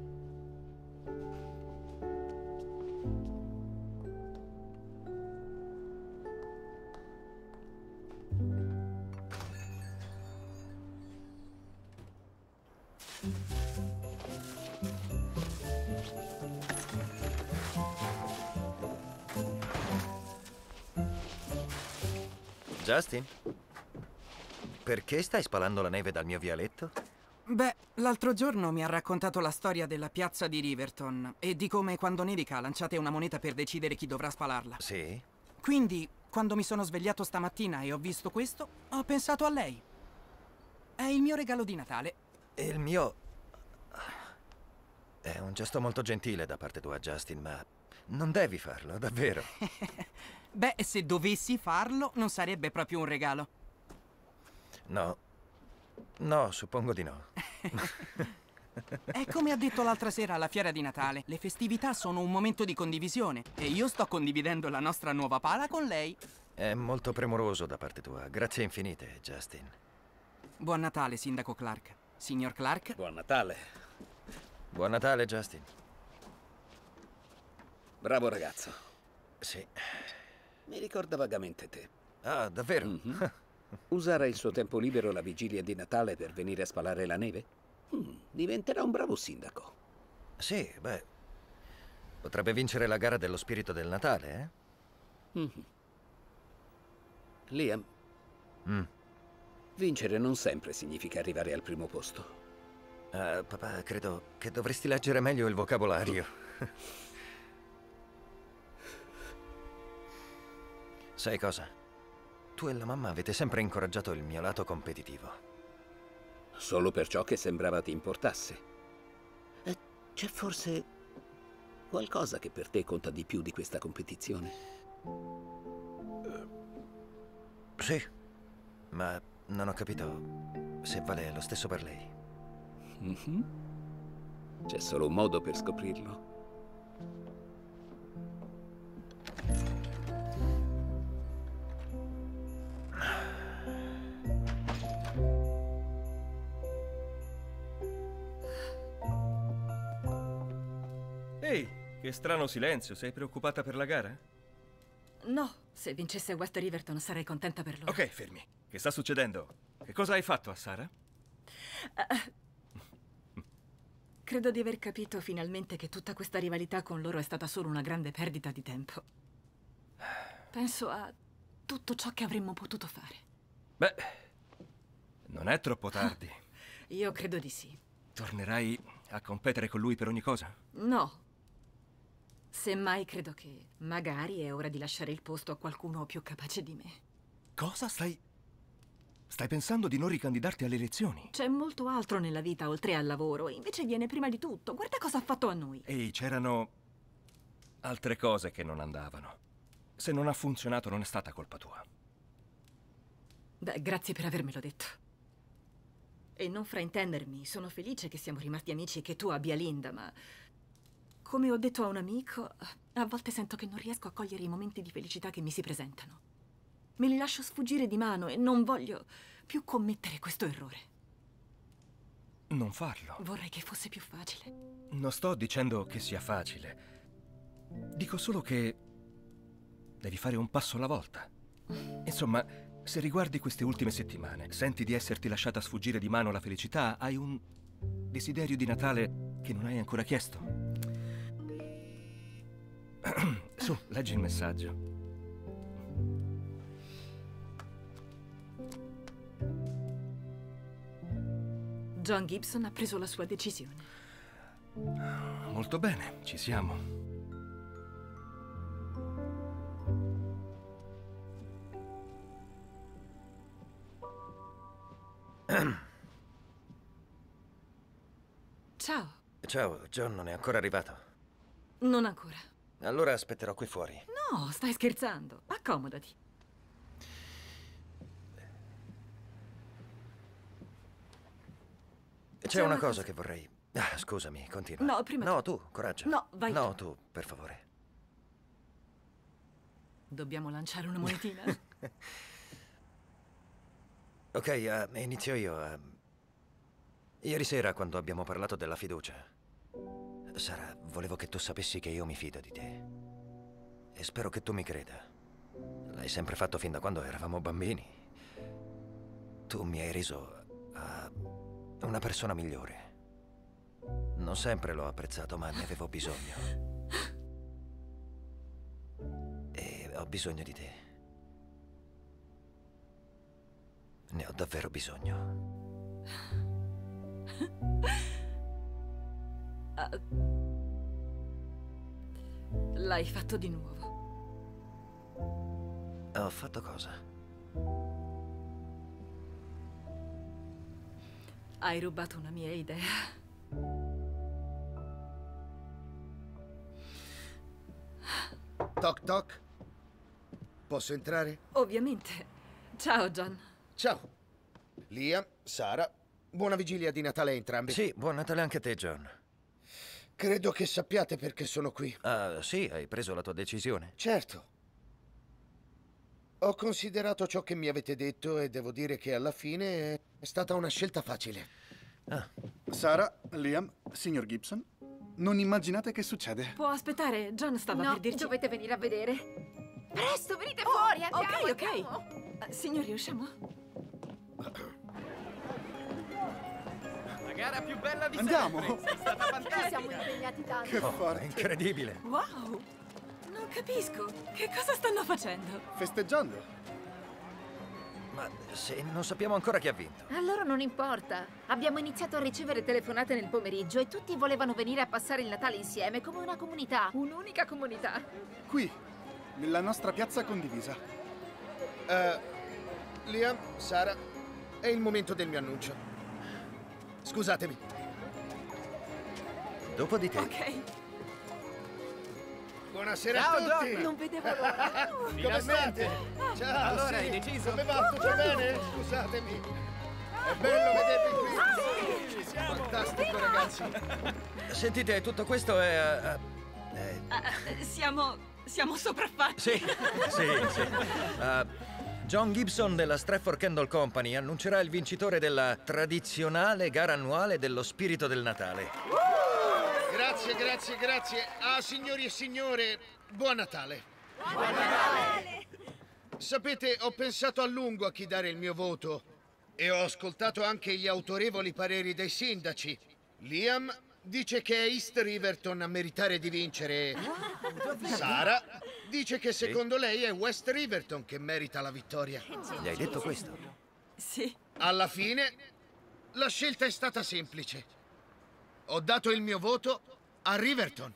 Justin? Perché stai spalando la neve dal mio vialetto? Beh, l'altro giorno mi ha raccontato la storia della piazza di Riverton e di come quando nevica lanciate una moneta per decidere chi dovrà spalarla. Sì? Quindi, quando mi sono svegliato stamattina e ho visto questo, ho pensato a lei. È il mio regalo di Natale. E il mio... È un gesto molto gentile da parte tua, Justin, ma non devi farlo, davvero. Beh, se dovessi farlo, non sarebbe proprio un regalo. No. No, suppongo di no. È come ha detto l'altra sera alla fiera di Natale. Le festività sono un momento di condivisione e io sto condividendo la nostra nuova pala con lei. È molto premuroso da parte tua. Grazie infinite, Justin. Buon Natale, Sindaco Clark. Signor Clark? Buon Natale. Buon Natale, Justin. Bravo ragazzo. Sì. Mi ricorda vagamente te. Ah, davvero? Mm-hmm. Usare il suo tempo libero la vigilia di Natale per venire a spalare la neve? Mm, diventerà un bravo sindaco. Sì, beh. Potrebbe vincere la gara dello spirito del Natale, eh? Mm-hmm. Liam, mm. vincere non sempre significa arrivare al primo posto. Uh, papà, credo che dovresti leggere meglio il vocabolario. Sai cosa? Tu e la mamma avete sempre incoraggiato il mio lato competitivo. Solo per ciò che sembrava ti importasse. E c'è forse qualcosa che per te conta di più di questa competizione? Uh, sì, ma non ho capito se vale lo stesso per lei. Mm-hmm. C'è solo un modo per scoprirlo. Ehi, che strano silenzio. Sei preoccupata per la gara? No, se vincesse West Riverton sarei contenta per loro. Ok, fermi. Che sta succedendo? Che cosa hai fatto a Sara? Uh, credo di aver capito finalmente che tutta questa rivalità con loro è stata solo una grande perdita di tempo. Penso a tutto ciò che avremmo potuto fare. Beh, non è troppo tardi. Io credo di sì. Tornerai a competere con lui per ogni cosa? No. Semmai credo che magari è ora di lasciare il posto a qualcuno più capace di me. Cosa stai... Stai pensando di non ricandidarti alle elezioni? C'è molto altro nella vita oltre al lavoro, e invece viene prima di tutto. Guarda cosa ha fatto a noi. Ehi, c'erano altre cose che non andavano. Se non ha funzionato non è stata colpa tua. Beh, grazie per avermelo detto. E non fraintendermi, sono felice che siamo rimasti amici e che tu abbia Linda, ma... Come ho detto a un amico, a volte sento che non riesco a cogliere i momenti di felicità che mi si presentano. Me li lascio sfuggire di mano e non voglio più commettere questo errore. Non farlo. Vorrei che fosse più facile. Non sto dicendo che sia facile. Dico solo che devi fare un passo alla volta. Insomma, se riguardi queste ultime settimane, senti di esserti lasciata sfuggire di mano la felicità, hai un desiderio di Natale che non hai ancora chiesto. Su, leggi il messaggio. John Gibson ha preso la sua decisione. Molto bene, ci siamo. Ciao. Ciao, John non è ancora arrivato. Non ancora. Allora aspetterò qui fuori. No, stai scherzando. Accomodati. C'è una cosa che vorrei... Ah, scusami, continua. No, prima No, tu, coraggio. No, vai No, tu. tu, per favore. Dobbiamo lanciare una monetina? Ok, eh, inizio io. eh. Ieri sera, quando abbiamo parlato della fiducia, Sara, volevo che tu sapessi che io mi fido di te. E spero che tu mi creda. L'hai sempre fatto fin da quando eravamo bambini. Tu mi hai reso a una persona migliore. Non sempre l'ho apprezzato, ma ne avevo bisogno. E ho bisogno di te. Ne ho davvero bisogno. Uh, l'hai fatto di nuovo. Ho fatto cosa? Hai rubato una mia idea. Toc toc. Posso entrare? Ovviamente. Ciao, John. Ciao. Liam, Sara, buona vigilia di Natale a entrambi. Sì, buon Natale anche a te, John. Credo che sappiate perché sono qui. Ah, sì, hai preso la tua decisione? Certo. Ho considerato ciò che mi avete detto e devo dire che alla fine è stata una scelta facile. Ah. Sara, Liam, signor Gibson, non immaginate che succede. Può aspettare, John stava No, per dirci... dovete venire a vedere. Presto, venite fuori, andiamo, Ok, ok. andiamo. Uh, signori, usciamo? La gara più bella di Andiamo. sempre. Sei stata Ci fantastica. siamo impegnati tanto. Che Oh, forte. è incredibile. Wow! Non capisco. Che cosa stanno facendo? Festeggiando. Ma se non sappiamo ancora chi ha vinto. A loro non importa. Abbiamo iniziato a ricevere telefonate nel pomeriggio e tutti volevano venire a passare il Natale insieme come una comunità. Un'unica comunità. Qui, nella nostra piazza condivisa. Uh, Liam, Sara, è il momento del mio annuncio. Scusatemi. Dopo di te. Ok. Buonasera Ciao, a tutti. John. Non vedevo l'ora. Come state? Ciao. Allora, sì. hai deciso? Come va? Tutto bene? Scusatemi. È bello vedervi qui. Fantastico, ragazzi. Sentite, tutto questo è... uh, è- Uh, siamo... siamo sopraffatti. Sì, sì, sì. Uh, John Gibson della Stratford Candle Company annuncerà il vincitore della tradizionale gara annuale dello spirito del Natale. Grazie, grazie, grazie. Ah, signori e signore, buon Natale. Buon Natale! Sapete, ho pensato a lungo a chi dare il mio voto e ho ascoltato anche gli autorevoli pareri dei sindaci. Liam dice che è East Riverton a meritare di vincere. Sara dice che secondo lei è West Riverton che merita la vittoria. Gli hai detto questo? Sì. Alla fine, la scelta è stata semplice. Ho dato il mio voto a Riverton.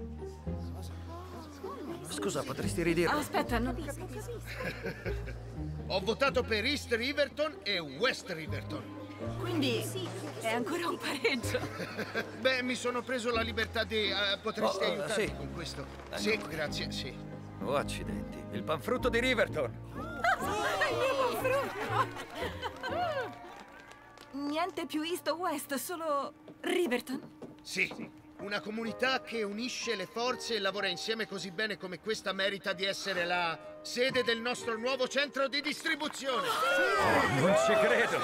Scusa, potresti ridirlo? Aspetta, non capisco. Ho votato per East Riverton e West Riverton. Quindi è ancora un pareggio. Beh, mi sono preso la libertà di... eh, potresti Oh, oh, aiutarmi sì. con questo? Eh, Sì, no. grazie, sì. Oh, accidenti. Il panfrutto di Riverton. Il mio panfrutto! Niente più East o West, solo Riverton? Sì, una comunità che unisce le forze e lavora insieme così bene come questa merita di essere la sede del nostro nuovo centro di distribuzione. Oh, non ci credo.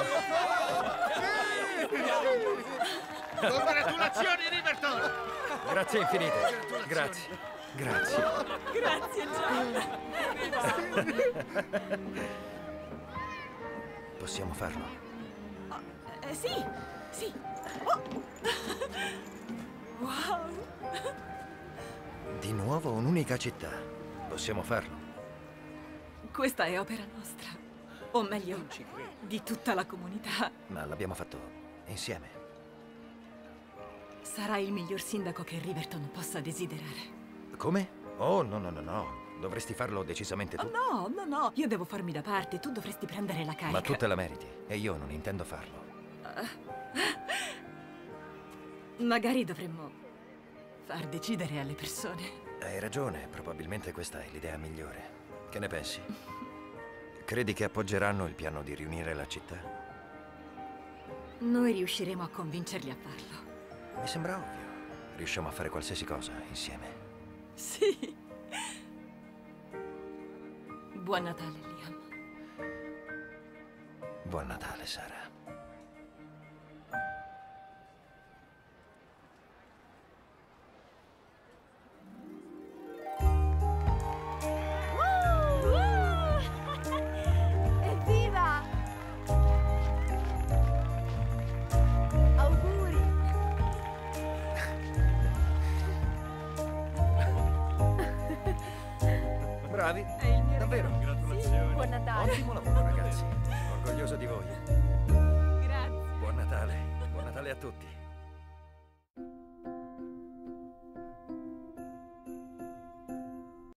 Congratulazioni, Riverton! Grazie infinite. Grazie. Grazie. Grazie, John. Possiamo farlo? Eh, sì, sì. Oh. Wow. Di nuovo un'unica città. Possiamo farlo? Questa è opera nostra. O meglio, di tutta la comunità. Ma l'abbiamo fatto insieme. Sarai il miglior sindaco che Riverton possa desiderare. Come? Oh, no, no, no, no. Dovresti farlo decisamente tu. Oh, no, no, no. Io devo farmi da parte. Tu dovresti prendere la carica. Ma tu te la meriti. E io non intendo farlo. Magari dovremmo far decidere alle persone. Hai ragione, probabilmente questa è l'idea migliore. Che ne pensi? Credi che appoggeranno il piano di riunire la città? Noi riusciremo a convincerli a farlo. Mi sembra ovvio. Riusciamo a fare qualsiasi cosa insieme. Sì. Buon Natale, Liam. Buon Natale, Sara. Evviva! Auguri! Bravi, È il mio davvero. Congratulazioni. Sì, buon Natale. Ottimo lavoro, ragazzi. Orgoglioso di voi. Grazie. Buon Natale. Buon Natale a tutti.